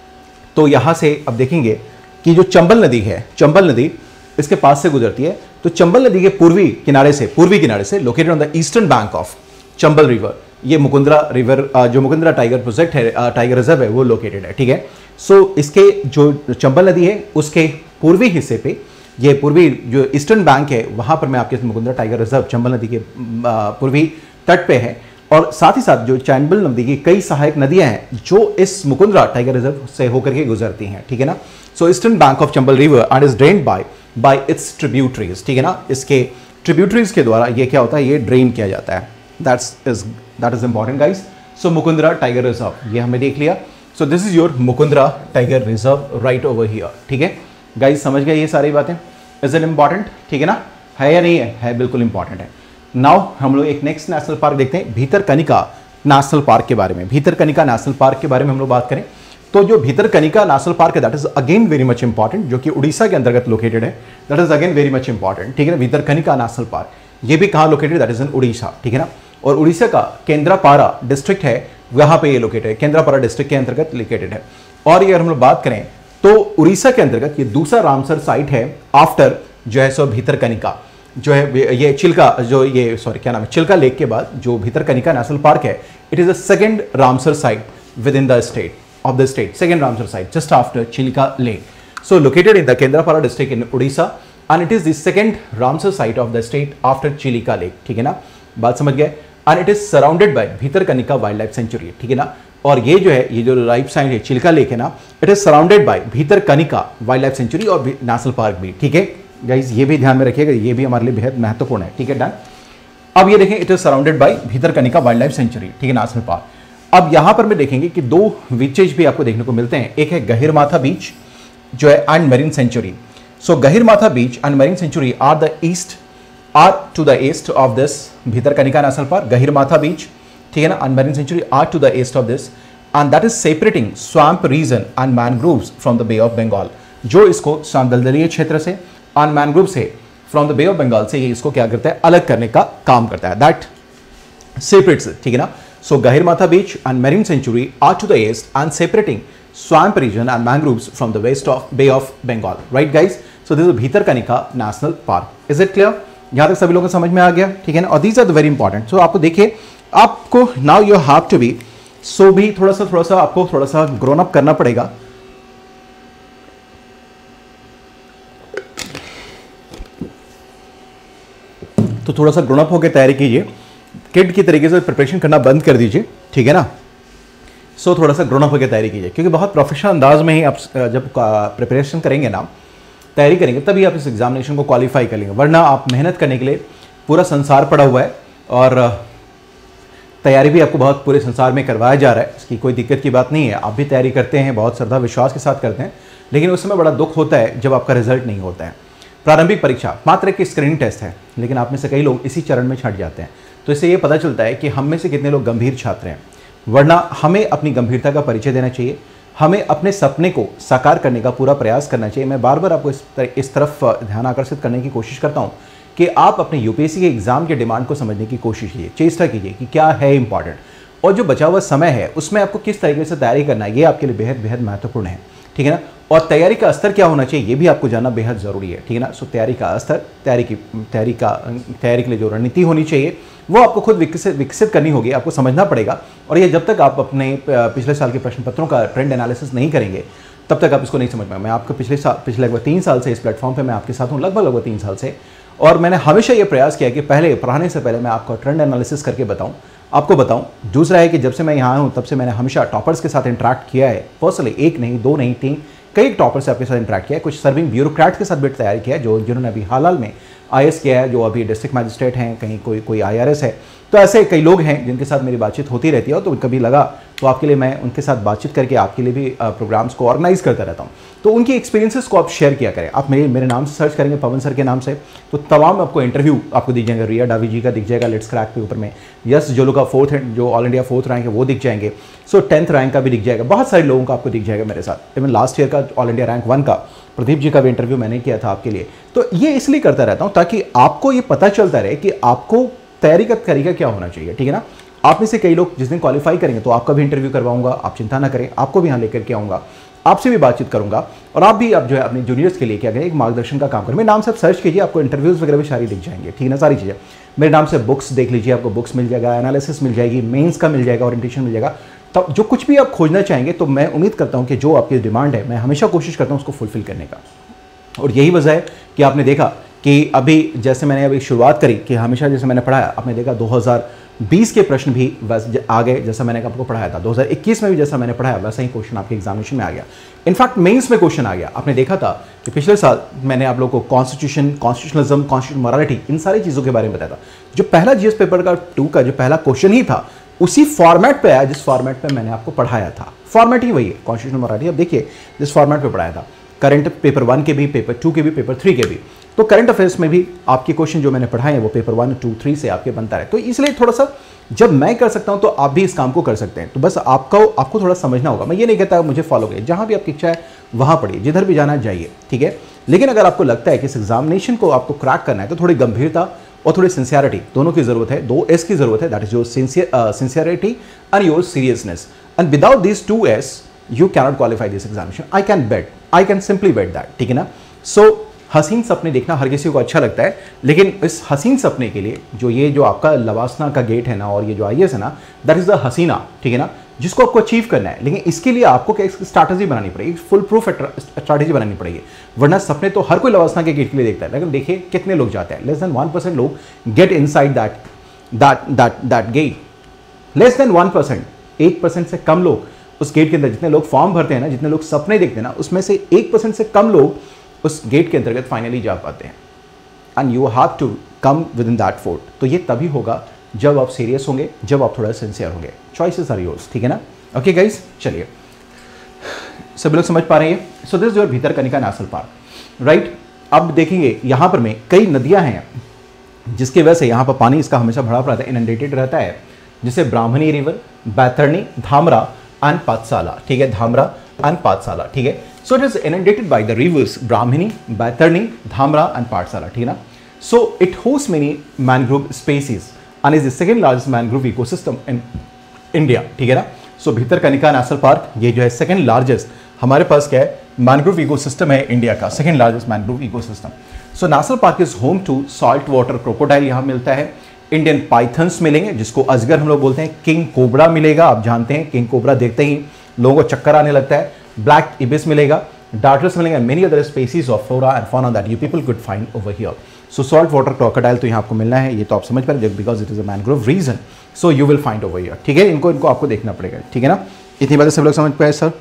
तो यहाँ से अब देखेंगे कि जो चंबल नदी है, चंबल नदी इसके पास से गुजरती है, तो चंबल नदी के पूर्वी किनारे से पूर्वी किनारे से located on the eastern bank of Chambal river, ये मुकुंदरा रिवर जो मुकुंदरा टाइगर प्रोजेक्ट है, टाइगर रिजर्व है, वो लोकेटेड है, ठीक है। सो so, इसके जो चंबल नदी है उसके पूर्वी हिस्से पे, ये पूर्वी जो ईस्टर्न बैंक है वहाँ पर मैं आपके मुकुंदरा टाइगर रिजर्व चंबल नदी के पूर्वी तट पे है। और साथ ही साथ जो चंबल नदी की कई सहायक नदियाँ हैं जो इस मुकुंदरा टाइगर रिजर्व से होकर के गुजरती हैं, ठीक है ना। So eastern bank of Chambal river and is drained by by its tributaries, ठीक है ना। इसके ट्रिब्यूटरीज के द्वारा ये क्या होता है, ये ड्रेन किया जाता है, that's is that is important guys. So Mukundra tiger reserve ये हमने देख लिया। So this is your Mukundra tiger reserve right over here, ठीक है गाइस, समझ गए ये सारी बातें, इज इट इंपॉर्टेंट, ठीक है ना, है या नहीं है, है बिल्कुल इंपॉर्टेंट है। नाउ हम लोग एक नेक्स्ट नेशनल पार्क देखते हैं, भीतरकनिका नेशनल पार्क के बारे में। भीतरकनिका नेशनल पार्क के बारे में हम लोग बात करें तो जो भीतरकनिका नेशनल पार्क है that is again very much important, जो कि उड़ीसा के अंतर्गत लोकेटेड है, that is again very much important, ठीक है ना। भीतरकनिका नेशनल पार्क ये भी कहाँ located, that is in Orissa, ठीक है ना। और उड़ीसा का केंद्रापारा डिस्ट्रिक्ट है, वहां पे ये लोकेटेड है, केंद्रापारा डिस्ट्रिक्ट के अंतर्गत लोकेटेड है। और ये अगर हम लोग बात करें तो उड़ीसा के अंतर्गत ये दूसरा रामसर साइट है आफ्टर जो है सो भीतरकनिका, जो है ये चिल्का, जो ये सॉरी क्या नाम है, चिल्का लेक के बाद जो भीतरकनिका नेशनल पार्क है, it is the second Ramsar site within the state of the state, second Ramsar site just after Chilka Lake. So located in the Kendrapara district in Odisha and it is the second Ramsar site of the state after Chilka Lake, ठीक है ना, बात समझ गए। and it is surrounded by Bhitarkanika wildlife sanctuary, ठीक है ना। और ये जो है ये जो लाइफ साइट है चिल्का लेक है ना, it is surrounded by Bhitarkanika wildlife sanctuary और नेशनल पार्क भी, ठीक है गाइज, ये भी ध्यान में रखिएगा, ये भी हमारे लिए बेहद महत्वपूर्ण है, ठीक है, डन। अब ये देखें, it is surrounded by Bhitarkanika wildlife sanctuary, ठीक है, नेशनल पार्क। अब यहां पर में देखेंगे कि दो बीचेज भी आपको देखने को मिलते हैं, एक है गहिरमाथा बीच जो है and marine sanctuary. So Gahirmatha beach and marine sanctuary are the east are to the east of this Bhitarkanika national park, Gahirmatha beach, ठीक है ना, and marine sanctuary are to the east of this and that is separating swamp region and mangroves from the bay of Bengal, जो इसको दलदलीय क्षेत्र से एंड मैनग्रोव से from the bay of Bengal से ये इसको क्या करता है, अलग करने का काम करता है, दैट सेपरेट्स, ठीक है ना. So Gahirmatha beach and marine sanctuary are to the east and separating swamp region and mangroves from the west of bay of Bengal, right guys. So this is Bhitarkanika national park. Is it clear? यहां तक सभी लोगों को समझ में आ गया, ठीक है ना. और these are the very important. So आपको देखिए, आपको now you have to be, so भी थोड़ा सा थोड़ा सा आपको थोड़ा सा ग्रोन अप करना पड़ेगा. तो थोड़ा सा ग्रोन अप होकर तैयारी कीजिए, किड की तरीके से प्रिपरेशन करना बंद कर दीजिए, ठीक है ना. सो so, थोड़ा सा ग्रोन अप होकर तैयारी कीजिए, क्योंकि बहुत प्रोफेशनल अंदाज में ही आप जब प्रिपरेशन करेंगे ना, तैयारी करेंगे, तभी आप इस एग्जामिनेशन को क्वालिफाई कर लेंगे. वरना आप मेहनत करने के लिए पूरा संसार पड़ा हुआ है और तैयारी भी आपको बहुत पूरे संसार में करवाया जा रहा है, इसकी कोई दिक्कत की बात नहीं है. आप भी तैयारी करते हैं, बहुत श्रद्धा विश्वास के साथ करते हैं, लेकिन उस समय बड़ा दुख होता है जब आपका रिजल्ट नहीं होता है. प्रारंभिक परीक्षा मात्र एक स्क्रीनिंग टेस्ट है, लेकिन आप में से कई लोग इसी चरण में छट जाते हैं. तो इससे ये पता चलता है कि हम में से कितने लोग गंभीर छात्र हैं. वरना हमें अपनी गंभीरता का परिचय देना चाहिए, हमें अपने सपने को साकार करने का पूरा प्रयास करना चाहिए. मैं बार बार आपको इस, तर, इस तरफ ध्यान आकर्षित करने की कोशिश करता हूँ कि आप अपने यूपीएससी के एग्जाम के डिमांड को समझने की कोशिश कीजिए, चेष्टा कीजिए कि क्या है इंपॉर्टेंट, और जो बचा हुआ समय है उसमें आपको किस तरीके से तैयारी करना है, ये आपके लिए बेहद बेहद महत्वपूर्ण है, ठीक है ना. और तैयारी का स्तर क्या होना चाहिए ये भी आपको जानना बेहद जरूरी है, ठीक है ना. सो तैयारी का स्तर, तैयारी की तैयारी का तैयारी के लिए जो रणनीति होनी चाहिए वो आपको खुद विकसित विकसित करनी होगी, आपको समझना पड़ेगा. और ये जब तक आप अपने पिछले साल के प्रश्न पत्रों का ट्रेंड एनालिसिस नहीं करेंगे तब तक आप इसको नहीं समझ पाएंगे. मैं आपको पिछले साल पिछले लगभग तीन साल से इस प्लेटफॉर्म पे मैं आपके साथ हूँ, लगभग लगभग तीन साल से, और मैंने हमेशा ये प्रयास किया कि पहले पढ़ाने से पहले मैं आपको ट्रेंड एनालिसिस करके बताऊँ, आपको बताऊं. दूसरा है कि जब से मैं यहाँ हूँ तब से मैंने हमेशा टॉपर्स के साथ इंटरेक्ट किया है पर्सनली, एक नहीं, दो नहीं, तीन, कई टॉपर्स से आपके साथ इंटरेक्ट किया है. कुछ सर्विंग ब्यूरोक्रेट के साथ भी तैयारी किया है, जो जिन्होंने अभी हाल हाल में आई एस किया है, जो अभी डिस्ट्रिक्ट मैजिस्ट्रेट हैं, कहीं कोई कोई आई आर एस है. तो ऐसे कई लोग हैं जिनके साथ मेरी बातचीत होती रहती है, तो कभी लगा तो आपके लिए मैं उनके साथ बातचीत करके आपके लिए भी प्रोग्राम्स को ऑर्गेनाइज करता रहता हूँ. तो उनकी एक्सपीरियंसेस को आप शेयर किया करें. आप मेरे मेरे नाम से सर्च करेंगे, पवन सर के नाम से, तो तमाम आपको इंटरव्यू आपको दिख जाएंगे. रिया डावी जी का दिख जाएगा लेट्स क्रैक के ऊपर में, यस जोलो का फोर्थ जो ऑल इंडिया फोर्थ रैंक है वो दिख जाएंगे. सो टेंथ रैंक का भी दिख जाएगा, बहुत सारे लोगों का आपको दिख जाएगा मेरे साथ. इवन लास्ट ईयर का ऑल इंडिया रैंक वन का प्रदीप जी का भी इंटरव्यू मैंने किया था आपके लिए. तो ये इसलिए करता रहता हूँ ताकि आपको ये पता चलता रहे कि आपको तैयारी का तरीका क्या होना चाहिए, ठीक है ना. आप में से कई लोग जिस दिन क्वालिफाई करेंगे तो आपका भी इंटरव्यू करवाऊंगा, आप चिंता ना करें, आपको भी यहाँ लेकर के आऊँगा, आपसे भी बातचीत करूंगा, और आप भी आप जो है अपने जूनियर्स के लिए क्या करें, एक मार्गदर्शन का काम करें. मेरे नाम से आप सर्च कीजिए, आपको इंटरव्यूज़ वगैरह भी सारी दिख जाएंगे, ठीक है ना, सारी चीज़ें. मेरे नाम से बुक्स देख लीजिए, आपको बुक्स मिल जाएगा, एनालिसिस मिल जाएगी, मेंस का मिल जाएगा, ओरिएंटेशन मिल जाएगा. तो जो कुछ भी आप खोजना चाहेंगे, तो मैं उम्मीद करता हूँ कि जो आपकी डिमांड है मैं हमेशा कोशिश करता हूँ उसको फुलफिल करने का. और यही वजह है कि आपने देखा कि अभी जैसे मैंने अभी शुरुआत करी कि हमेशा जैसे मैंने पढ़ाया, आपने देखा दो हज़ार बीस के प्रश्न भी वैसे आ गए जैसा मैंने आपको पढ़ाया था. दो हज़ार इक्कीस में भी जैसा मैंने पढ़ाया वैसा ही क्वेश्चन आपके एग्जामिनेशन में आ गया. इनफैक्ट मेंस में क्वेश्चन आ गया. आपने देखा था कि पिछले साल मैंने आप लोगों को कॉन्स्टिट्यूशन, कॉन्स्टिट्यूशनलिज्म, कॉन्स्टिट्यूशन मॉरलिटी, इन सारी चीज़ों के बारे में बताया था. जो पहला जीएस पेपर का टू का जो पहला क्वेश्चन ही था उसी फॉर्मेट पे आया जिस फॉर्मेट पे मैंने आपको पढ़ाया था. फॉर्मेट ही वही है, कॉन्स्टिट्यूशन मॉरलिटी. अब देखिए जिस फॉर्मेट पे पढ़ाया था, करंट पेपर वन के भी, पेपर टू के भी, पेपर थ्री के भी, तो करंट अफेयर्स में भी आपके क्वेश्चन जो मैंने पढ़ाए हैं वो पेपर वन, टू, थ्री से आपके बनता है. तो इसलिए थोड़ा सा जब मैं कर सकता हूं तो आप भी इस काम को कर सकते हैं. तो बस आपको आपको थोड़ा समझना होगा. मैं ये नहीं कहता मुझे फॉलो करिए, जहां भी आपकी इच्छा है वहां पढ़िए, जिधर भी जाना जाइए, ठीक है. लेकिन अगर आपको लगता है कि इस एग्जामिनेशन को आपको क्रैक करना है तो थोड़ी गंभीरता और थोड़ी सिंसियरिटी दोनों की जरूरत है. दो एस की जरूरत है, that is your sincerity and your seriousness. And without this two S you cannot qualify this examination. I can bet, I can simply bet that, ठीक है ना. सो हसीन सपने देखना हर किसी को अच्छा लगता है, लेकिन इस हसीन सपने के लिए जो ये जो आपका लवासना का गेट है ना, और ये जो आई एस है ना, दैट इज द हसीना, ठीक है ना, जिसको आपको अचीव करना है. लेकिन इसके लिए आपको क्या स्ट्रैटेजी बनानी पड़ेगी, फुल प्रूफ स्ट्रैटेजी बनानी पड़ेगी. वरना सपने तो हर कोई लवासना के गेट के लिए देखता है, लेकिन देखिए कितने लोग जाते हैं. लेस देन वन परसेंट लोग get inside that that that that gate. Less than one percent, एक परसेंट से कम लोग उस गेट के अंदर, जितने लोग फॉर्म भरते हैं ना, जितने लोग सपने देखते हैं ना, उसमें से एक परसेंट से कम लोग उस गेट के अंतर्गत फाइनली जा पाते हैं. And you have to come within that fort. तो ये तभी होगा जब आप सीरियस होंगे, जब आप थोड़ा सिंसियर होंगे. चॉइसेस आर योर्स, ठीक है ना. ओके गाइस, चलिए सभी लोग समझ पा रहे हैं. So this your Bhitarkanika national park, right. अब देखेंगे यहाँ पर में कई नदियाँ हैं जिसकी वजह से यहाँ पर पानी इसका हमेशा भरा पड़ा रहता है, इनंडेटेड रहता है, जैसे ब्राह्मणी रिवर, बैतरणी, धामरा एंड पाठशाला, ठीक है, धामरा एंड पाठशाला, ठीक है। So it is inundated by the rivers Brahmani, Baitarani, Dhamra and Pathsala, ठीक है ना। So it host many mangrove species and is the second largest mangrove ecosystem in India, ठीक है ना। सो भितरकनिका नेशनल पार्क ये जो है सेकंड लार्जेस्ट हमारे पास क्या है मैनग्रोव इकोसिस्टम है इंडिया का, second largest mangrove ecosystem. So national park is home to salt water crocodile यहाँ मिलता है, इंडियन पाइथन्स मिलेंगे जिसको अजगर हम लोग बोलते हैं, किंग कोबरा मिलेगा, आप जानते हैं किंग कोबरा देखते ही लोगों को चक्कर आने लगता है, ब्लैक इबिस मिलेगा, डार्टर्स मिलेंगे, many other species of flora and fauna that you people could find over here. So salt water crocodile तो यहाँ आपको मिलना है, ये तो आप समझ पाए because it is a mangrove region, so you will find over here, ठीक है। इनको इनको आपको देखना पड़ेगा, ठीक है ना। इतनी बातें सब लोग समझ पाए sir.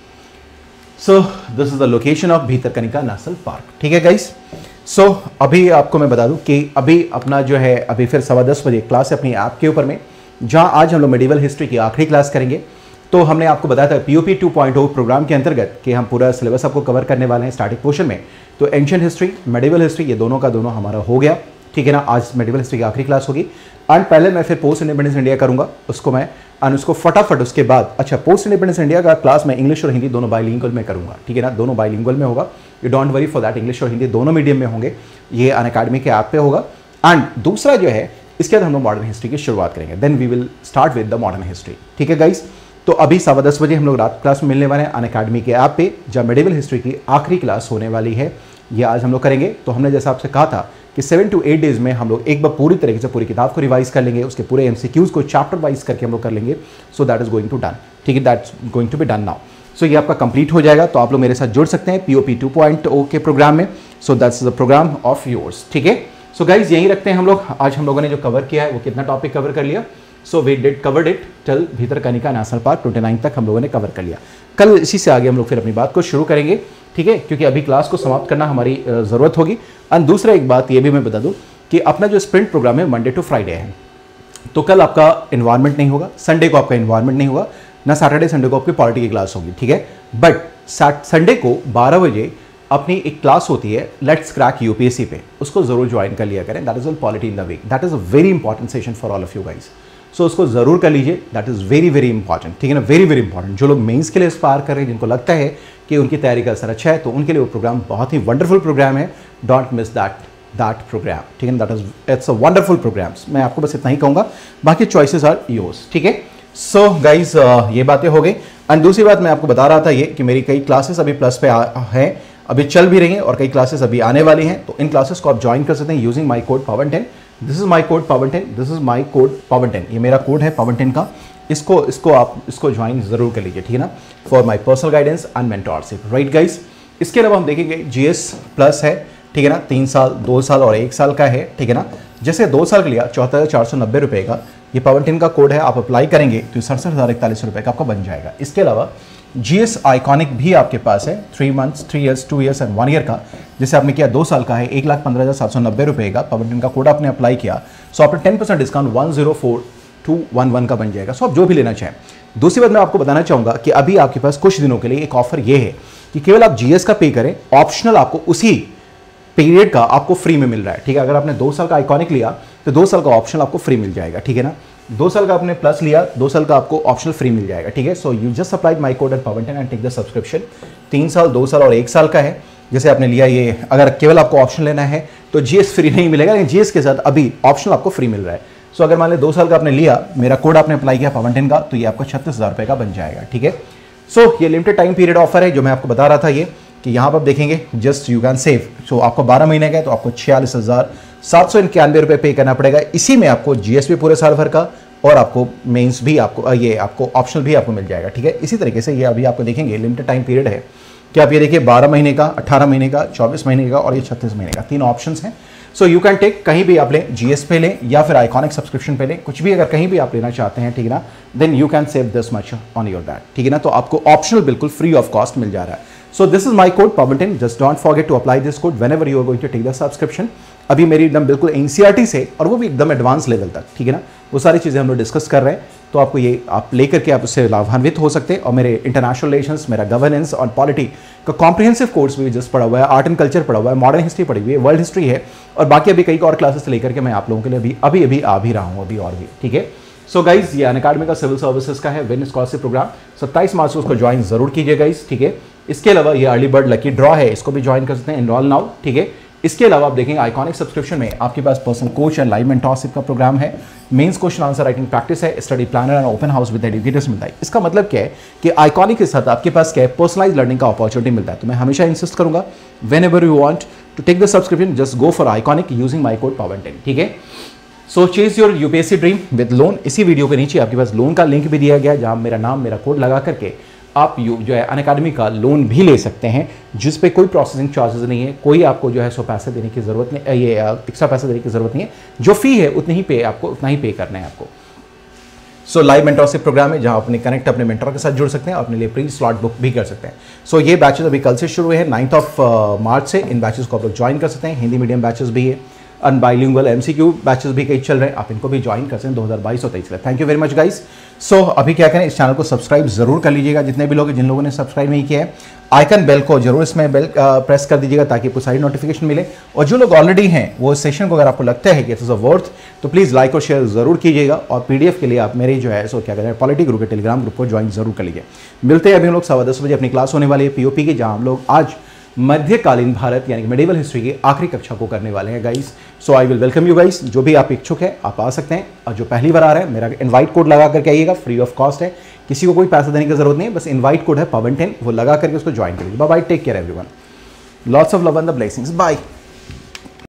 So this is the location of Bhitarkanika national park, ठीक है गाइस। सो so, अभी आपको मैं बता दूं कि अभी अपना जो है अभी फिर सवा दस बजे क्लास है अपनी ऐप के ऊपर में, जहां आज हम लोग मेडिवल हिस्ट्री की आखिरी क्लास करेंगे। तो हमने आपको बताया था POP two point O program के अंतर्गत कि हम पूरा सिलेबस आपको कवर करने वाले हैं स्टार्टिंग पोर्शन में। तो एंशिएंट हिस्ट्री, मेडिवल हिस्ट्री ये दोनों का दोनों हमारा हो गया, ठीक है ना। आज मेडिवल हिस्ट्री की आखिरी क्लास होगी एंड पहले मैं फिर पोस्ट इंडिपेंडेंस इंडिया करूंगा उसको मैं, एंड उसको फटाफट उसके बाद अच्छा पोस्ट इंडिपेंडेंस इंडिया का क्लास मैं इंग्लिश और हिंदी दोनों बाइलिंगुअल में करूंगा, ठीक है ना, दोनों बाइलिंगुअल में होगा। You don't worry for that, English और हिंदी दोनों मीडियम में होंगे, ये अनअकैडमी के ऐप पे होगा। एंड दूसरा जो है इसके बाद हम लोग मॉडर्न हिस्ट्री की शुरुआत करेंगे, then we will start with the modern history, ठीक है गाइस। तो अभी सवा दस बजे हम लोग रात क्लास में मिलने वाले हैं अनअकैडमी के ऐप पे, जहाँ मेडिवल हिस्ट्री की आखिरी क्लास होने वाली है, ये आज हम लोग करेंगे। तो हमने जैसा आपसे कहा था कि सेवन टू एट डेज में हम लोग एक बार पूरी तरीके से पूरी किताब को रिवाइज कर लेंगे, उसके पूरे एमसीक्यूज को चैप्टर वाइज करके हम लोग कर लेंगे। So that is going to done, ठीक है, that's going to be done now. So ये आपका कंप्लीट हो जाएगा, तो आप लोग मेरे साथ जुड़ सकते हैं पीओपी टू पॉइंट ओ के प्रोग्राम में। So that's the program of yours, ठीक है। सो गाइज यहीं रखते हैं हम लोग। आज हम लोगों ने जो कवर किया है वो कितना टॉपिक कवर कर लिया, so we did covered it till Bhitarkanika national park उनतीस तक हम लोगों ने कवर कर लिया। कल इसी से आगे हम लोग फिर अपनी बात को शुरू करेंगे, ठीक है, क्योंकि अभी क्लास को समाप्त करना हमारी ज़रूरत होगी। और दूसरा एक बात ये भी मैं बता दूं कि अपना जो स्प्रिंट प्रोग्राम है मंडे टू फ्राइडे है, तो कल आपका इन्वायरमेंट नहीं होगा, संडे को आपका इन्वायरमेंट नहीं होगा, ना सैटरडे संडे को आपकी पॉलिटी की क्लास होगी, ठीक है। बट संडे को बारह बजे अपनी एक क्लास होती है लेट्स क्रैक यूपीएससी पे, उसको जरूर ज्वाइन कर लिया करें, that is all polity in the week, that is a very important session for all of you guys. So उसको जरूर कर लीजिए, that is very very important, ठीक है ना, वेरी वेरी इंपॉर्टेंट। जो लोग मेंस के लिए एस्पायर कर रहे हैं, जिनको लगता है कि उनकी तैयारी का असर अच्छा है, तो उनके लिए वो प्रोग्राम बहुत ही वंडरफुल प्रोग्राम है, don't miss that that program, ठीक है, that is it's a wonderful program. मैं आपको बस इतना ही कहूँगा, बाकी चॉइसेस आर योर्स, ठीक है। सो गाइज ये बातें हो गई। एंड दूसरी बात मैं आपको बता रहा था ये कि मेरी कई क्लासेस अभी प्लस पे हैं, अभी चल भी रही हैं, और कई क्लासेस अभी आने वाली हैं, तो इन क्लासेस को आप ज्वाइन कर सकते हैं using my code Pawan ten. This is my code Pawan ten, this is my code Pawan ten, ये मेरा कोड है पवन टेन का, इसको इसको आप इसको ज्वाइन जरूर कर लीजिए, ठीक है ना, for my personal guidance and mentorship, right guys. इसके अलावा हम देखेंगे जीएस प्लस है, ठीक है ना, तीन साल, दो साल और एक साल का है, ठीक है ना। जैसे दो साल का लिया चौहत्तर हज़ार चार सौ नब्बे रुपये का, ये पवन टेन का कोड है, आप अप्लाई करेंगे तो सड़सठ हज़ार इकतालीस रुपये का आपका बन जाएगा। इसके अलावा जीएस आइकॉनिक भी आपके पास है, three months, three years, two years and one year का, जैसे आपने किया दो साल का है, एक लाख पंद्रह हज़ार सात सौ नब्बे रुपये का पवन टेन का कोड आपने अप्लाई किया, सो आपने ten percent discount one zero four two one one का बन जाएगा। सो आप जो भी लेना चाहें। दूसरी बात मैं आपको बताना चाहूँगा कि अभी आपके पास कुछ दिनों के लिए एक ऑफर ये है कि केवल आप जीएस का पे करें, ऑप्शनल आपको उसी पीरियड का आपको फ्री में मिल रहा है, ठीक है। अगर आपने दो साल का आइकॉनिक लिया तो दो साल का ऑप्शनल आपको फ्री मिल जाएगा, ठीक है ना। दो साल का आपने प्लस लिया, दो साल का आपको ऑप्शनल फ्री मिल जाएगा, ठीक है। So you just applied my code at Pawan ten and take the subscription. तीन साल, दो साल और एक साल का है, जैसे आपने लिया ये, अगर केवल आपको ऑप्शन लेना है तो जीएस फ्री नहीं मिलेगा, लेकिन जीएस के साथ अभी ऑप्शनल आपको फ्री मिल रहा है। सो अगर मान लीजिए दो साल का आपने लिया, मेरा कोड आपने अप्लाई किया पवन टेन का, तो ये आपको छत्तीस हज़ार रुपये का बन जाएगा, ठीक है। सो so, ये लिमिटेड टाइम पीरियड ऑफर है जो मैं आपको बता रहा था, ये कि यहाँ पर आप देखेंगे just you can save. So आपको बारह महीने का है तो आपको छियालीस हज़ार सात सौ इक्यानवे रुपये पे करना पड़ेगा। इसी में आपको जीएस भी पूरे साल भर का और आपको मेंस भी आपको ये आपको ऑप्शनल भी आपको मिल जाएगा, ठीक है। इसी तरीके से ये अभी आपको देखेंगे लिमिटेड टाइम पीरियड है कि आप ये देखिए बारह महीने का, अट्ठारह महीने का, चौबीस महीने का और ये छत्तीस महीने का, तीन ऑप्शंस हैं। सो यू कैन टेक, कहीं भी आप लें, जीएस पे लें या फिर आइकॉनिक सब्सक्रिप्शन पे लें, कुछ भी अगर कहीं भी आप लेना चाहते हैं, ठीक है ना, then you can save this much on your that, ठीक है ना। तो आपको ऑप्शनल बिल्कुल फ्री ऑफ कॉस्ट मिल जा रहा है। So this is my code Pawan ten, just don't forget to apply this code whenever you are going to take the subscription. अभी मेरी एकदम बिल्कुल एनसीईआरटी से, और वो भी एकदम एडवांस लेवल तक, ठीक है ना, वो सारी चीज़ें हम लोग डिस्कस कर रहे हैं। तो आपको ये आप लेकर के आप उससे लाभान्वित हो सकते हैं। और मेरे इंटरनेशनल रिलेशंस, मेरा गवर्नेंस और पॉलिटी का कॉम्प्रिहेंसिव कोर्स भी जस्ट पढ़ा हुआ है, आर्ट एंड कल्चर पढ़ा हुआ है, मॉडर्न हिस्ट्री पढ़ी हुई है, वर्ल्ड हिस्ट्री है, और बाकी अभी कई और क्लासेस लेकर के मैं आप लोगों के लिए अभी अभी अभी आ भी रहा हूँ अभी और भी, ठीक है। सो गाइज ये अनअकैडमी का सिविल सर्विसेज का है विन स्कॉलरशिप प्रोग्राम, सत्ताईस मार्च को उसको ज्वाइन जरूर कीजिए गाइज, ठीक है। इसके अलावा ये अर्ली बर्ड लकी ड्रॉ है, इसको भी ज्वाइन कर सकते हैं, एनरोल नाउ, ठीक है। इसके अलावा आप देखेंगे आइकॉनिक सब्सक्रिप्शन में आपके पास personal coach and live mentorship का प्रोग्राम है, mains question answer writing practice है, study planner and open house with educators मिलता है। इसका मतलब क्या है कि आइकॉनिक के साथ आपके पास क्या है, पर्सनलाइज लर्निंग का अपॉर्चुनिटी मिलता है। तो मैं हमेशा इंसिस्ट करूंगा whenever you want to take the subscription just go for iconic using my code power ten, ठीक है। So chase your UPSC dream with loan. इसी वीडियो के नीचे आपके पास लोन का लिंक भी दिया गया है, जहां मेरा नाम मेरा कोड लगा करके आप यू जो है अनअकैडमी का लोन भी ले सकते हैं, जिस पे कोई प्रोसेसिंग चार्जेस नहीं है, कोई आपको जो है सो पैसे देने की जरूरत नहीं, ये एक्स्ट्रा पैसे देने की जरूरत नहीं है, जो फी है उतनी ही पे आपको उतना ही पे करना है आपको। सो लाइव मेंटरशिप प्रोग्राम है, जहां अपने कनेक्ट अपने मेंटर के साथ जुड़ सकते हैं और अपने लिए प्री स्लॉट बुक भी कर सकते हैं। सो so, ये बैचेस अभी कल से शुरू हुए हैं, नाइन्थ ऑफ मार्च से इन बैचेस को आप लोग ज्वाइन कर सकते हैं। हिंदी मीडियम बैचेस भी है, अनबाइलिंगुअल एमसीक्यू बैचेस भी कई चल रहे हैं, आप इनको भी ज्वाइन कर सकते हैं दो हज़ार बाईस और तेईस में। Thank you very much guys. So अभी क्या करें, इस चैनल को सब्सक्राइब जरूर कर लीजिएगा, जितने भी लोग जिन लोगों ने सब्सक्राइब नहीं किया है, आइकन बेल को जरूर इसमें बेल प्रेस कर दीजिएगा ताकि आपको सारी नोटिफिकेशन मिले। और जो लोग ऑलरेडी हैं वो इस सेशन को अगर आपको लगता है कि इट इज अ वर्थ, तो प्लीज लाइक और शेयर जरूर कीजिएगा। और पीडीएफ के लिए आप मेरे जो है सो क्या कहते हैं पॉलिटी ग्रुप के टेलीग्राम ग्रुप को ज्वाइन जरूर कर लीजिए। मिलते हैं अभी हम लोग सवा दस बजे अपनी क्लास होने वाली है पीओपी की, जहां हम लोग आज मध्यकालीन भारत यानी कि मेडिवल हिस्ट्री की आखिरी कक्षा को करने वाले हैं guys. So I will welcome you guys. जो भी आप इच्छुक है आप आ सकते हैं, और जो पहली बार आ रहे हैं मेरा इनवाइट कोड लगा करके आइएगा, फ्री ऑफ कॉस्ट है, किसी को कोई पैसा देने की जरूरत नहीं है, बस इनवाइट कोड है पवन टेन, वो लगा करके उसको ज्वाइन करिए। Bye bye, take care everyone, lots of love and the blessings, bye.